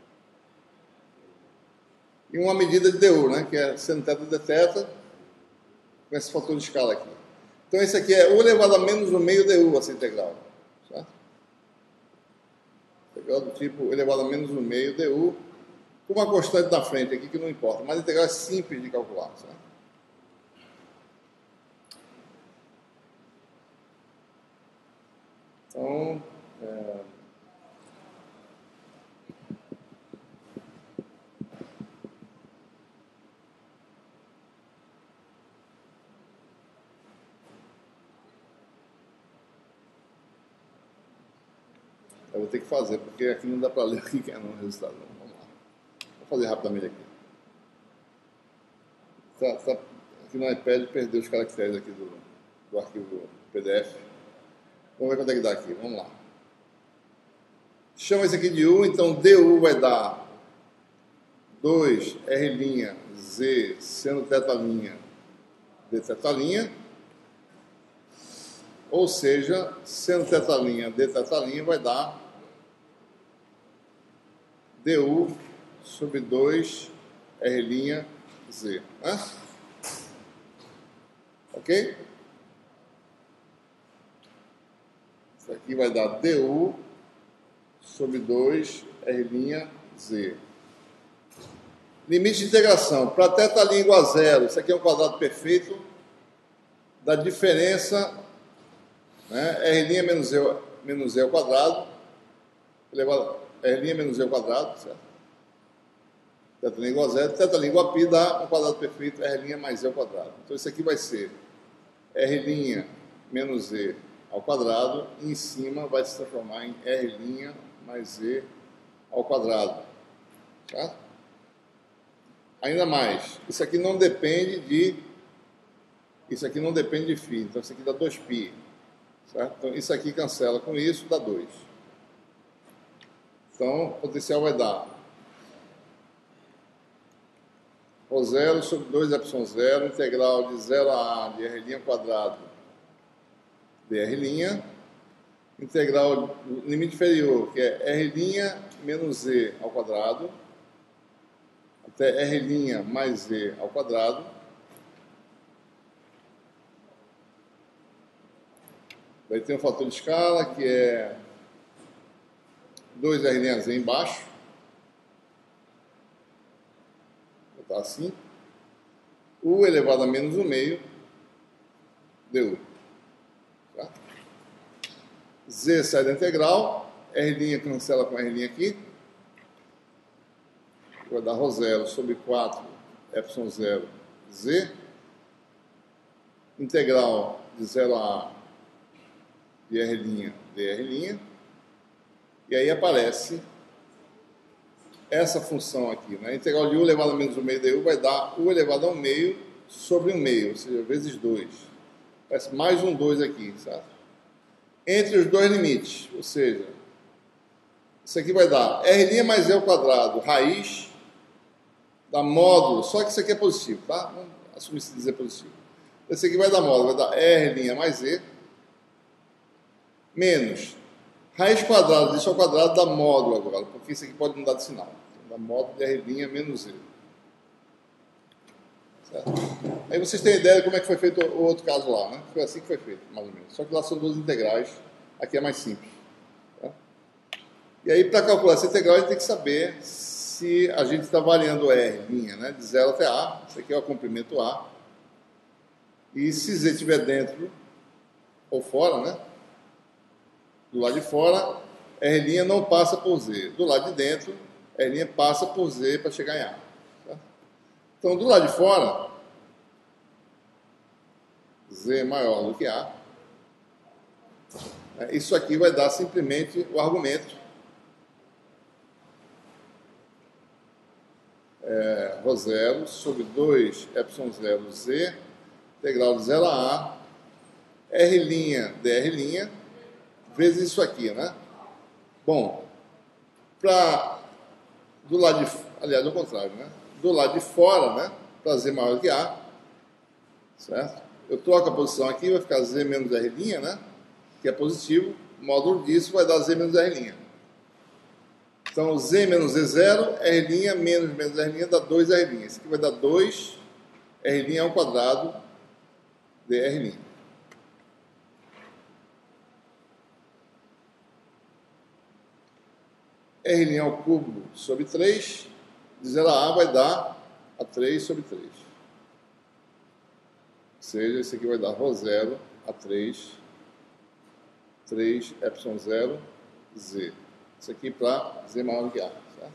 e uma medida de du, né? Que é seno θ dθ, com esse fator de escala aqui. Então, esse aqui é U elevado a menos um meio du, essa integral. Certo? Integral do tipo elevado a menos um meio du, com uma constante na frente aqui que não importa. Mas a integral é simples de calcular. Certo? Então, é... eu vou ter que fazer, porque aqui não dá para ler o que é no resultado. Vamos lá. Vou fazer rapidamente aqui. Tá, tá, aqui no iPad perdeu os caracteres aqui do, do arquivo P D F. Vamos ver quanto é que dá aqui. Vamos lá. Chama isso aqui de U, então du vai dar dois R' z seno θ' dθ', ou seja, seno θ' dθ' vai dar du sobre dois R' z. Né? Ok? Isso aqui vai dar du sobre dois R' z. Limite de integração. Para θ' igual a zero, isso aqui é um quadrado perfeito da diferença, né, R' menos E, menos E ao quadrado, elevado, R' menos E ao quadrado, certo? Θ' igual a zero, θ' igual a π dá um quadrado perfeito, R' mais E ao quadrado. Então isso aqui vai ser R' menos E ao quadrado, e em cima vai se transformar em R' mais E ao quadrado, certo? Ainda mais, isso aqui não depende de, isso aqui não depende de φ, então isso aqui dá dois π, certo? Então isso aqui cancela com isso, dá dois. Então, o potencial vai dar ρ zero sobre dois epsilon zero, integral de zero a a de R' ao quadrado dr', integral do limite inferior, que é R' menos E ao quadrado, até R' mais E ao quadrado, vai ter um fator de escala que é dois R' embaixo, vou botar assim, U elevado a menos um meio du. Tá? Z sai da integral, R' cancela com R' aqui, vai dar ρ zero sobre quatro epsilon zero z, integral de zero a a de R' dr', e aí aparece essa função aqui, né? Integral de U elevado a menos um meio du vai dar U elevado a um meio sobre um meio, ou seja, vezes dois. Parece mais um dois aqui, certo? Entre os dois limites, ou seja, isso aqui vai dar R' mais E ao quadrado, raiz da módulo, só que isso aqui é positivo, tá? Vamos assumir se dizer positivo. Esse aqui vai dar módulo, vai dar R' mais E, menos raiz quadrada disso ao quadrado dá módulo agora, porque isso aqui pode mudar de sinal. Dá módulo de R' menos E. Certo? Aí vocês têm ideia de como é que foi feito o outro caso lá, né? Foi assim que foi feito, mais ou menos. Só que lá são duas integrais, aqui é mais simples. Tá? E aí, para calcular essa integral, a gente tem que saber se a gente está variando R', né, de zero até A, isso aqui é o comprimento A, e se Z estiver dentro ou fora, né? Do lado de fora, R' não passa por Z. Do lado de dentro, R' passa por Z para chegar em A. Tá? Então, do lado de fora, Z é maior do que A. Isso aqui vai dar simplesmente o argumento é, ρ zero sobre dois epsilon zero Z, integral de zero a A, R' dr', vezes isso aqui, né? Bom, para do lado de, aliás, ao contrário, né? Do lado de fora, né? Para Z maior que A, certo? Eu troco a posição aqui, vai ficar Z menos R', né? Que é positivo, o módulo disso vai dar Z menos R'. Então, Z menos Z zero, R' menos menos R' dá dois R'. Isso aqui vai dar dois R' ao quadrado de R'. R' ao cubo sobre três, de zero a A vai dar a três sobre três. Ou seja, isso aqui vai dar ρ zero a três, três epsilon zero, Z. Isso aqui para Z maior que A. Certo?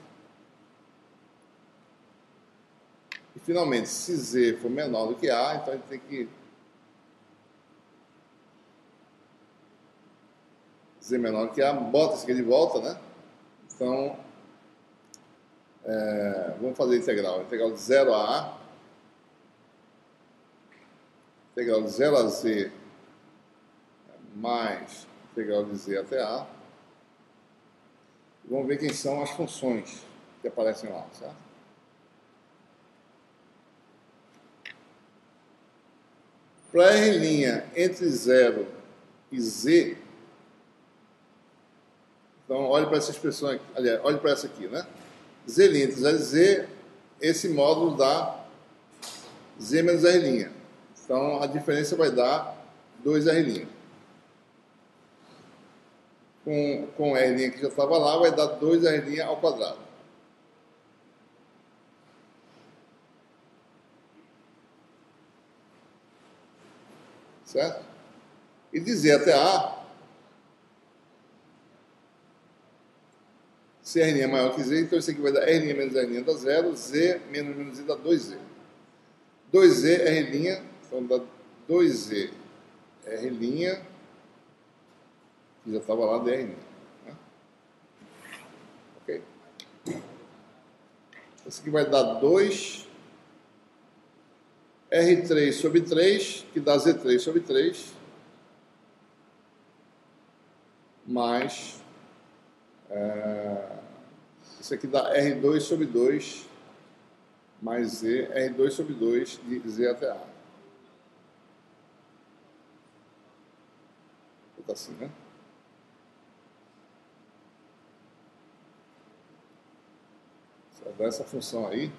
E finalmente, se Z for menor do que A, então a gente tem que Z menor do que A, bota isso aqui de volta, né? Então, é, vamos fazer a integral. Integral de zero a A, integral de zero a Z, mais integral de Z até A. Vamos ver quem são as funções que aparecem lá, certo? Para R' entre zero e Z, então olhe para essa expressão aqui, aliás, olhe para essa aqui, né? Z' entre zero e Z, esse módulo dá Z menos R'. Então a diferença vai dar dois R'. Com, com R' que já estava lá, vai dar dois R' ao quadrado. Certo? E de Z até A, se R' é maior que Z, então isso aqui vai dar R' menos R' dá zero, Z menos menos Z dá dois Z. dois Z, R', então dá dois Z, R', que já estava lá de R'. Né? Ok? Isso aqui vai dar dois R três sobre três, que dá Z três sobre três, mais é, isso aqui dá R dois sobre dois, mais Z, R dois sobre dois, de Z até A. Está assim, né? Só dá essa função aí.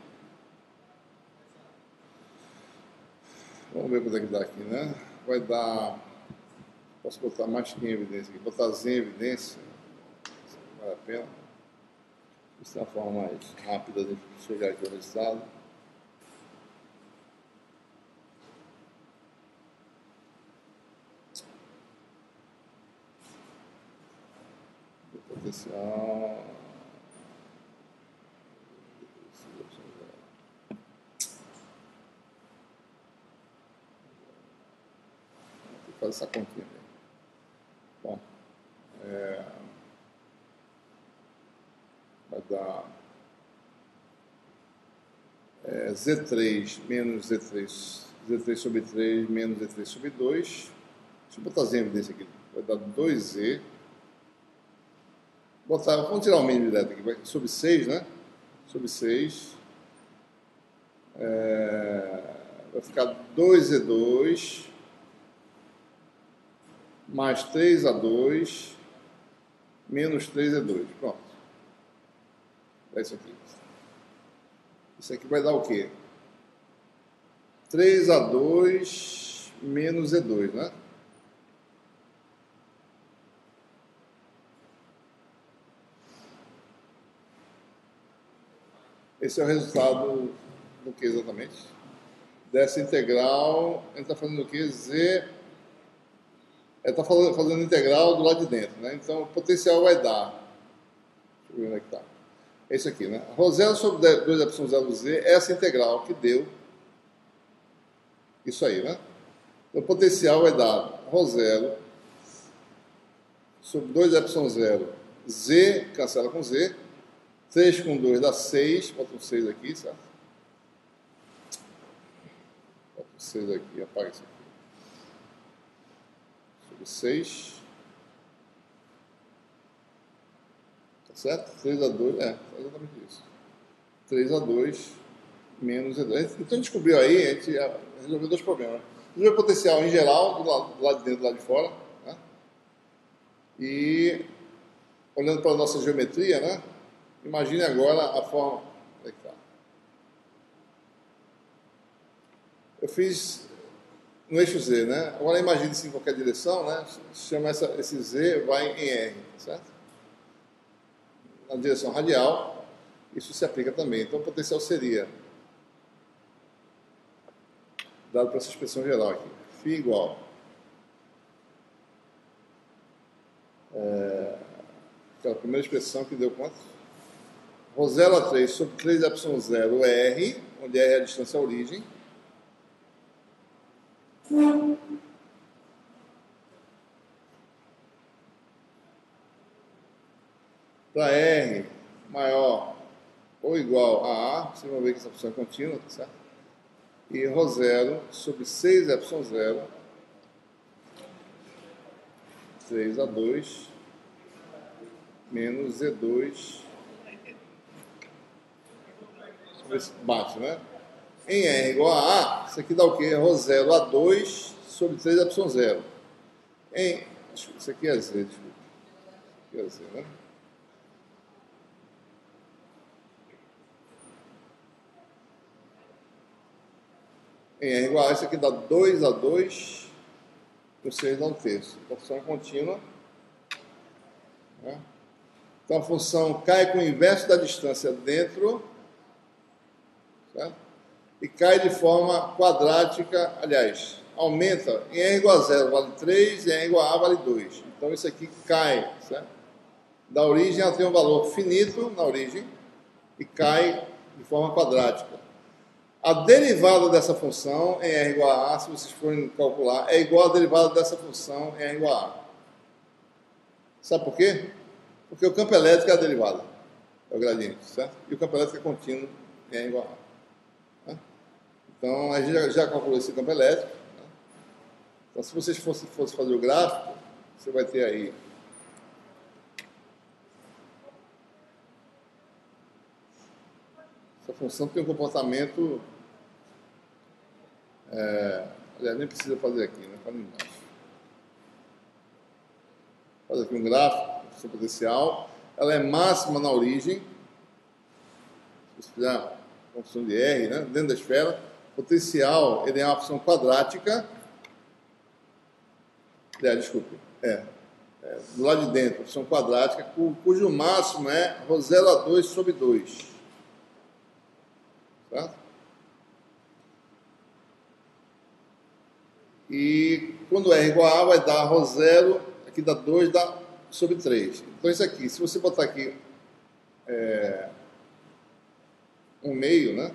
Vamos ver quanto é que dá aqui, né? Vai dar... Posso botar mais que em evidência aqui. Botar Z em evidência. Não vale a pena. Isso é uma forma mais rápida de chegar aqui ao resultado. O potencial... Fazer essa continha. Bom, é, vai dar é, é Z três menos Z três, Z três sobre três menos Z três sobre dois. Deixa eu botar em evidência aqui. Vai dar dois Z. Botar, vamos tirar o mínimo direto aqui. Vai, sobre seis, né? Sobre seis. É, vai ficar dois Z dois mais três A dois menos três Z dois. Pronto. É isso aqui. Isso aqui vai dar o quê? três A dois menos Z dois, né? Esse é o resultado do que exatamente? Dessa integral, a gente está fazendo o que? Z... Está fazendo, fazendo integral do lado de dentro, né? Então, o potencial vai dar... Deixa eu ver onde é que está. É isso aqui, né? Rho zero sobre dois epsilon zero Z é essa integral que deu isso aí, né? Então, o potencial vai dar Rho zero sobre dois epsilon zero Z, cancela com Z, três com dois dá seis, bota um seis aqui, certo? Bota um seis aqui, apaga isso aqui. Sobre seis. Tá certo? três a dois, é, exatamente isso. três a dois menos Z dois. Então, descobriu aí, a gente resolveu dois problemas. Resolveu o potencial em geral, do lado, do lado de dentro e do lado de fora, né? E, olhando para a nossa geometria, né? Imagine agora a forma... Eu fiz no eixo Z, né? Agora imagine isso em qualquer direção, né? Chama essa, esse Z vai em R, certo? Na direção radial, isso se aplica também. Então o potencial seria, dado para essa expressão geral aqui, φ igual é, aquela primeira expressão que deu quanto? Rho zero a três sobre três epsilon zero R, onde R é a distância à origem. Para R maior ou igual a A, vocês vão ver que essa função é contínua, tá certo? E Rho zero sobre seis epsilon zero, três a dois, menos Z dois, bate, né? Em R igual a A, isso aqui dá o quê? Rho zero a dois sobre três epsilon zero. Em, isso aqui é Z, desculpa. Isso aqui é Z, né? Em R igual a, isso aqui dá dois a dois, ou seja, dá um terço. Então, a função é contínua, né? Então, a função cai com o inverso da distância dentro, certo? E cai de forma quadrática, aliás, aumenta, em R igual a zero vale três, em R igual a A vale dois. Então, isso aqui cai, certo? Da origem, ela tem um valor finito na origem e cai de forma quadrática. A derivada dessa função em R igual a A, se vocês forem calcular, é igual à derivada dessa função em R igual a A. Sabe por quê? Porque o campo elétrico é a derivada, é o gradiente, certo? E o campo elétrico é contínuo em R igual a A. Né? Então, a gente já, já calculou esse campo elétrico. Né? Então, se vocês fossem fosse fazer o gráfico, você vai ter aí essa função tem um comportamento... É, aliás, nem precisa fazer aqui, né? Faz embaixo. Faz aqui um gráfico, função potencial. Ela é máxima na origem. Se você fizer uma função de R, né? Dentro da esfera. Potencial, ele é uma função quadrática. É, desculpe. É, é, do lado de dentro, função quadrática, cujo máximo é Rho zero a dois sobre dois. Certo? E quando R igual a A, vai dar Rho zero, aqui dá dois, dá sobre três. Então, isso aqui, se você botar aqui é, um meio, né?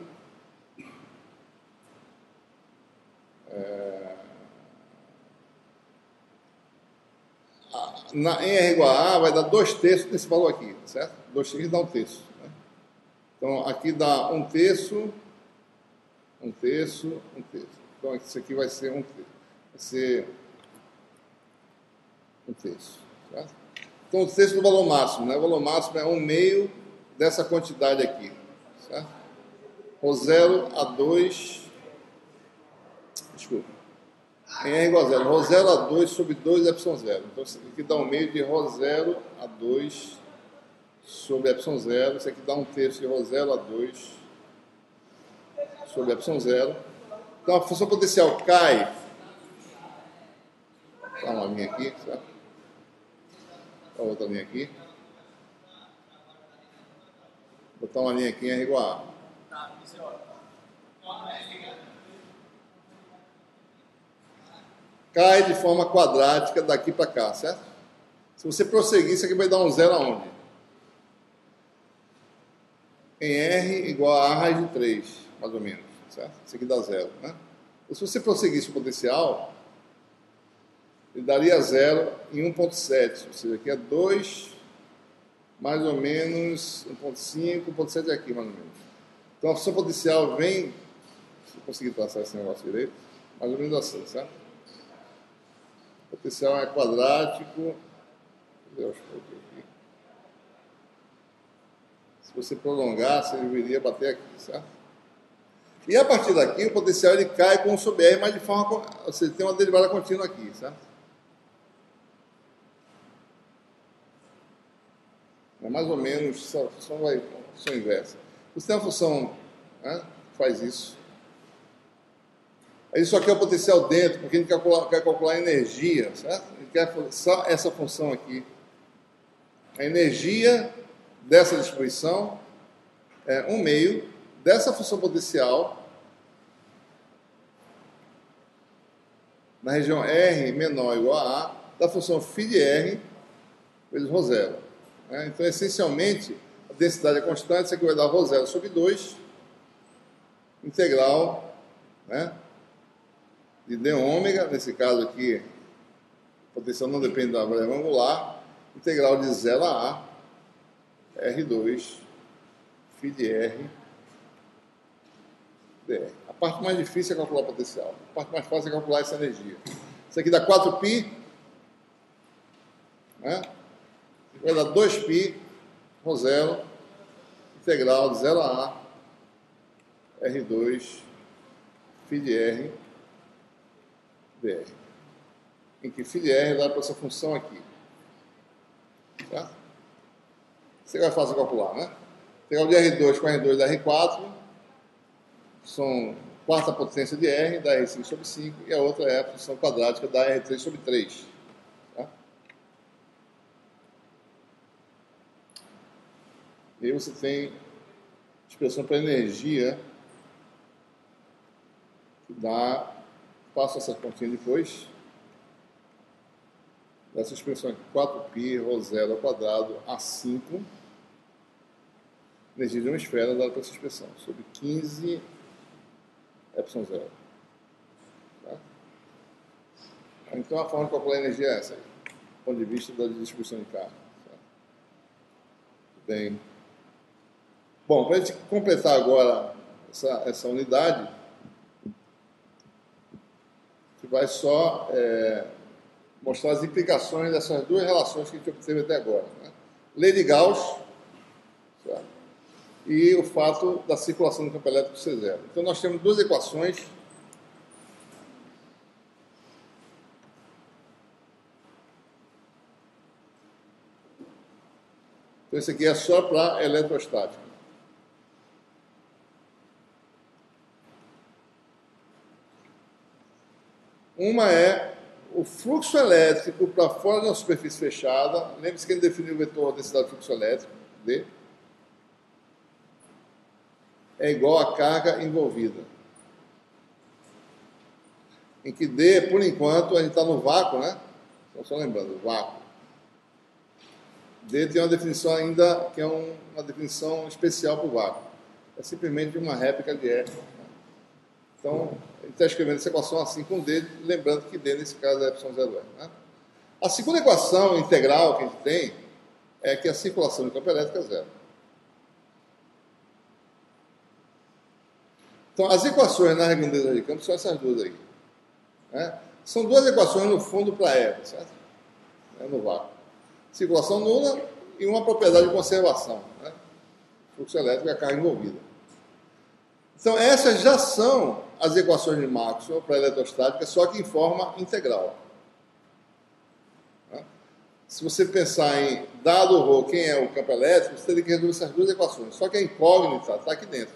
É, na, em R igual a A, vai dar dois terços desse valor aqui, certo? dois terços dá um terço. Né? Então, aqui dá um terço um terço, um terço. Então, isso aqui vai ser um terço. Vai ser um terço. Certo? Então, o terço do valor máximo, né? O valor máximo é um meio dessa quantidade aqui. Certo? Rho zero a dois... Desculpa. Em R igual a zero. Rho zero a dois sobre dois epsilon zero. Então, isso aqui dá um meio de Rho zero a dois sobre epsilon zero. Isso aqui dá um terço de Rho zero a dois sobre epsilon zero. Então, a função potencial cai. Vou botar uma linha aqui, certo? A outra linha aqui. Vou botar uma linha aqui em R igual a A. Cai de forma quadrática daqui para cá, certo? Se você prosseguir, isso aqui vai dar um zero aonde? Em R igual a A raiz de três, mais ou menos, certo? Isso aqui dá zero, né? E se você prosseguisse o potencial, ele daria zero em um ponto sete, ou seja, aqui é dois, mais ou menos um ponto cinco, um ponto sete é aqui, mais ou menos. Então a função potencial vem, se eu conseguir traçar esse negócio direito, mais ou menos assim, certo? O potencial é quadrático. Se você prolongasse, ele viria bater aqui, certo? E a partir daqui, o potencial ele cai com o sobre R, mas de forma... Você tem uma derivada contínua aqui, certo? É mais ou menos... A função vai... A função inversa. Você tem uma função, né, que faz isso. Isso aqui é o potencial dentro, porque a gente quer calcular, quer calcular a energia, certo? A gente quer só essa função aqui. A energia dessa distribuição é um meio dessa função potencial na região R menor ou igual a A da função φ de R vezes Rho zero. Né? Então, essencialmente, a densidade é constante, isso aqui vai dar Rho zero sobre dois, integral, né, de d ômega, nesse caso aqui, a potencial não depende da variável angular, integral de zero a A, R dois, φ de R, dr. A parte mais difícil é calcular o potencial, a parte mais fácil é calcular essa energia. Isso aqui dá quatro π, né? Vai dar dois π, Rho zero, integral de zero a A, R dois, φ de R, dr. Em que φ de R dá para essa função aqui. Certo? Isso é fácil calcular, né? Integral de R dois com R dois dá R quatro, são quarta potência de R, dá R cinco sobre cinco, e a outra é a função quadrática da R três sobre três. Tá? E aí você tem expressão para energia, que dá, passo essa continha depois, dessa expressão aqui, quatro π Rho zero ao quadrado a cinco, energia de uma esfera dada para essa expressão, sobre quinze epsilon zero. Tá? Então a forma de calcular a energia é essa aí, do ponto de vista da distribuição de carga. Tá? Bem. Bom, para a gente completar agora essa, essa unidade, que vai só é, mostrar as implicações dessas duas relações que a gente obteve até agora. Né? Lei de Gauss, certo? E o fato da circulação do campo elétrico C zero. Então nós temos duas equações então esse aqui é só para eletrostática. Uma é o fluxo elétrico para fora de uma superfície fechada. Lembre-se que ele definiu o vetor da densidade do fluxo elétrico, D, é igual à carga envolvida. Em que D, por enquanto, a gente está no vácuo, né? Então, só lembrando, vácuo. D tem uma definição ainda, que é um, uma definição especial para o vácuo. É simplesmente uma réplica de R. Então, a gente está escrevendo essa equação assim com D, lembrando que D, nesse caso, é epsilon zero R. Né? A segunda equação integral que a gente tem é que a circulação do campo elétrico é zero. Então, as equações na redondeza de campo são essas duas aí. Né? São duas equações no fundo para E, certo? É no vácuo. Circulação nula e uma propriedade de conservação. Né? Fluxo elétrico e a carga envolvida. Então, essas já são as equações de Maxwell para a eletrostática, só que em forma integral. Né? Se você pensar em, dado o ρ, quem é o campo elétrico, você teria que resolver essas duas equações. Só que a incógnita está aqui dentro.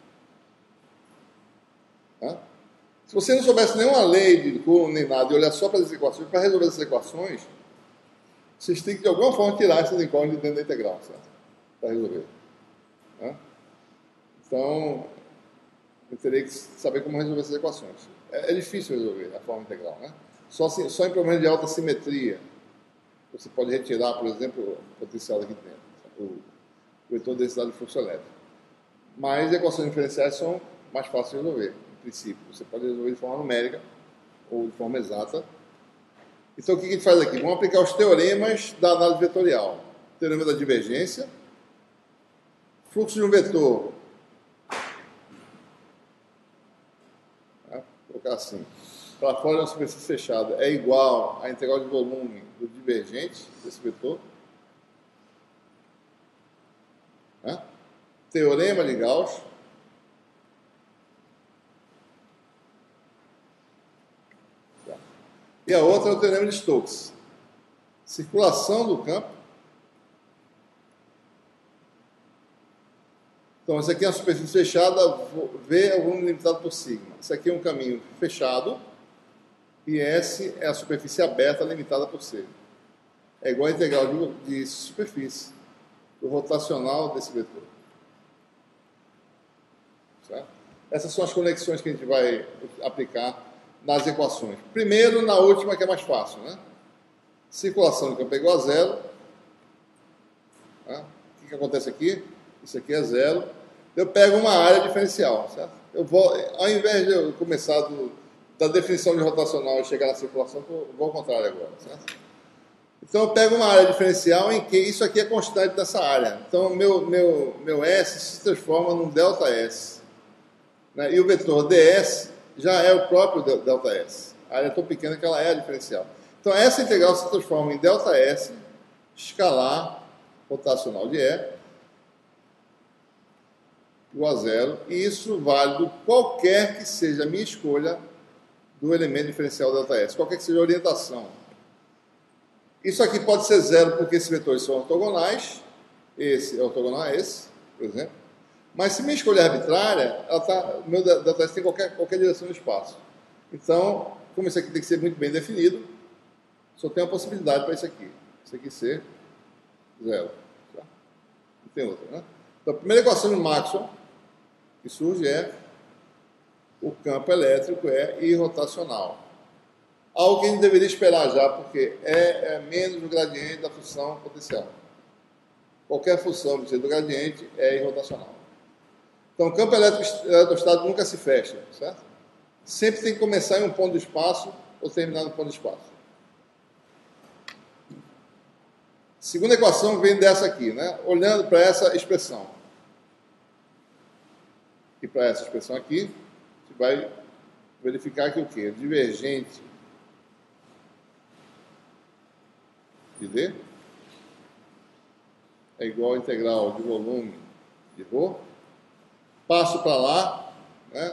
Né? Se você não soubesse nenhuma lei de Coulomb nem nada e olhar só para as equações, para resolver essas equações, vocês têm que de alguma forma tirar essas incógnitas dentro da integral, certo? Para resolver. Né? Então, eu teria que saber como resolver essas equações. É, é difícil resolver a forma integral, né? Só, assim, só em problemas de alta simetria você pode retirar, por exemplo, o potencial aqui dentro, o vetor de densidade de fluxo elétrico. Mas equações diferenciais são mais fáceis de resolver, em princípio. Você pode resolver de forma numérica ou de forma exata. Então, o que a gente faz aqui? Vamos aplicar os teoremas da análise vetorial. Teorema da divergência. Fluxo de um vetor. Vou colocar assim. Para fora de uma superfície fechada é igual à integral de volume do divergente desse vetor. Né? Teorema de Gauss. E a outra é o teorema de Stokes. Circulação do campo. Então, isso aqui é uma superfície fechada, V é o volume limitado por sigma. Isso aqui é um caminho fechado, e S é a superfície aberta limitada por C. É igual a integral de, de superfície, do rotacional desse vetor. Certo? Essas são as conexões que a gente vai aplicar nas equações. Primeiro, na última, que é mais fácil, né? Circulação do campo é igual a zero. Né? O que, que acontece aqui? Isso aqui é zero. Eu pego uma área diferencial, certo? Eu vou, ao invés de eu começar do, da definição de rotacional e chegar na circulação, eu vou ao contrário agora, certo? Então, eu pego uma área diferencial em que isso aqui é constante dessa área. Então, meu, meu, meu S se transforma num delta S. Né? E o vetor ds já é o próprio delta S. A área é tão pequena que ela é a diferencial. Então, essa integral se transforma em delta S, escalar, rotacional de E, igual a zero, e isso válido qualquer que seja a minha escolha do elemento diferencial delta S, qualquer que seja a orientação. Isso aqui pode ser zero porque esses vetores são ortogonais, esse é ortogonal a esse, por exemplo. Mas se minha escolha é arbitrária, ela tá, meu delta S tem qualquer, qualquer direção no espaço. Então, como isso aqui tem que ser muito bem definido, só tem uma possibilidade para isso aqui. Isso aqui ser zero. Tá? Não tem outra, né? Então, a primeira equação de Maxwell que surge é o campo elétrico é irrotacional. Algo que a gente deveria esperar já, porque é, é menos o gradiente da função potencial. Qualquer função do gradiente é irrotacional. Então, o campo elétrico eletrostático nunca se fecha, certo? Sempre tem que começar em um ponto do espaço ou terminar no ponto do espaço. Segunda equação vem dessa aqui, né? Olhando para essa expressão. E para essa expressão aqui, a gente vai verificar que o quê? Divergente de D é igual a integral de volume de ρ. Passo para lá, né?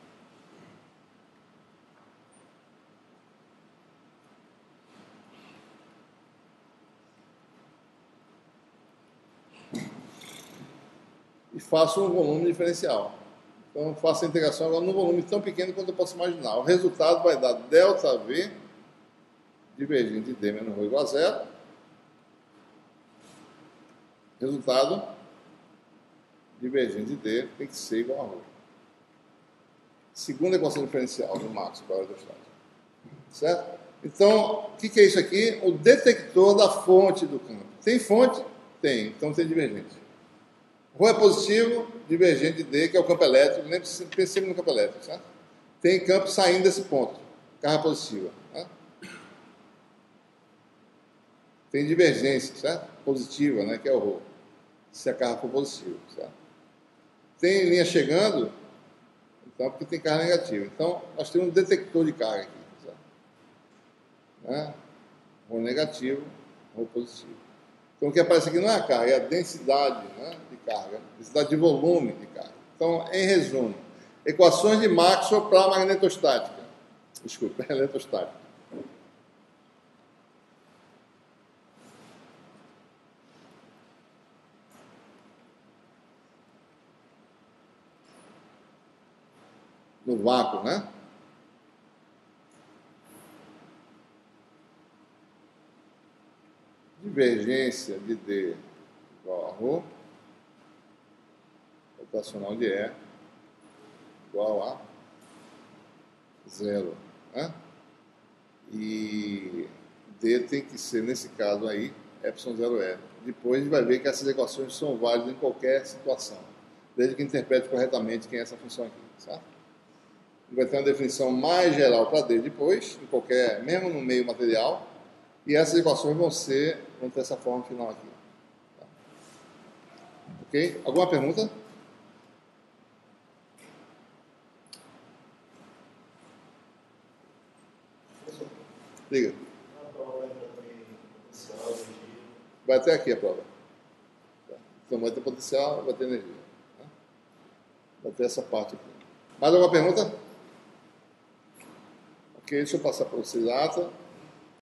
E faço um volume diferencial. Então, faço a integração agora num volume tão pequeno quanto eu posso imaginar. O resultado vai dar ΔV divergente de D menos ρ igual a zero. Resultado, divergente de D tem que ser igual a ρ. Segunda equação diferencial do Maxwell para a eletrostática. Certo? Então, o que, que é isso aqui? O detector da fonte do campo. Tem fonte? Tem. Então, tem divergente. Ρ é positivo, divergente de D, que é o campo elétrico. Nem pensemos no campo elétrico, certo? Tem campo saindo desse ponto. Carga positiva. Né? Tem divergência, certo? Positiva, né? Que é o ρ. Se a carga for positiva, certo? Tem linha chegando, Então, porque tem carga negativa. Então, nós temos um detector de carga aqui. Certo? Né? Rho negativo, Rho positivo. Então, o que aparece aqui não é a carga, é a densidade, né, de carga, densidade de volume de carga. Então, em resumo, equações de Maxwell para magnetostática. Desculpa, eletrostática. No vácuo, né? Divergência de D igual a Rho, rotacional de E igual a zero, né? E D tem que ser, nesse caso aí, epsilon zero E. Depois a gente vai ver que essas equações são válidas em qualquer situação, desde que interprete corretamente quem é essa função aqui, certo? Vai ter uma definição mais geral para D depois, em qualquer, mesmo no meio material, e essas equações vão ser, vão ter essa forma final aqui. Tá? Ok? Alguma pergunta? Liga. Vai até aqui a prova. Então vai ter potencial, vai ter energia. Tá? Vai ter essa parte aqui. Mais alguma pergunta? Ok, deixa eu passar para vocês a ata.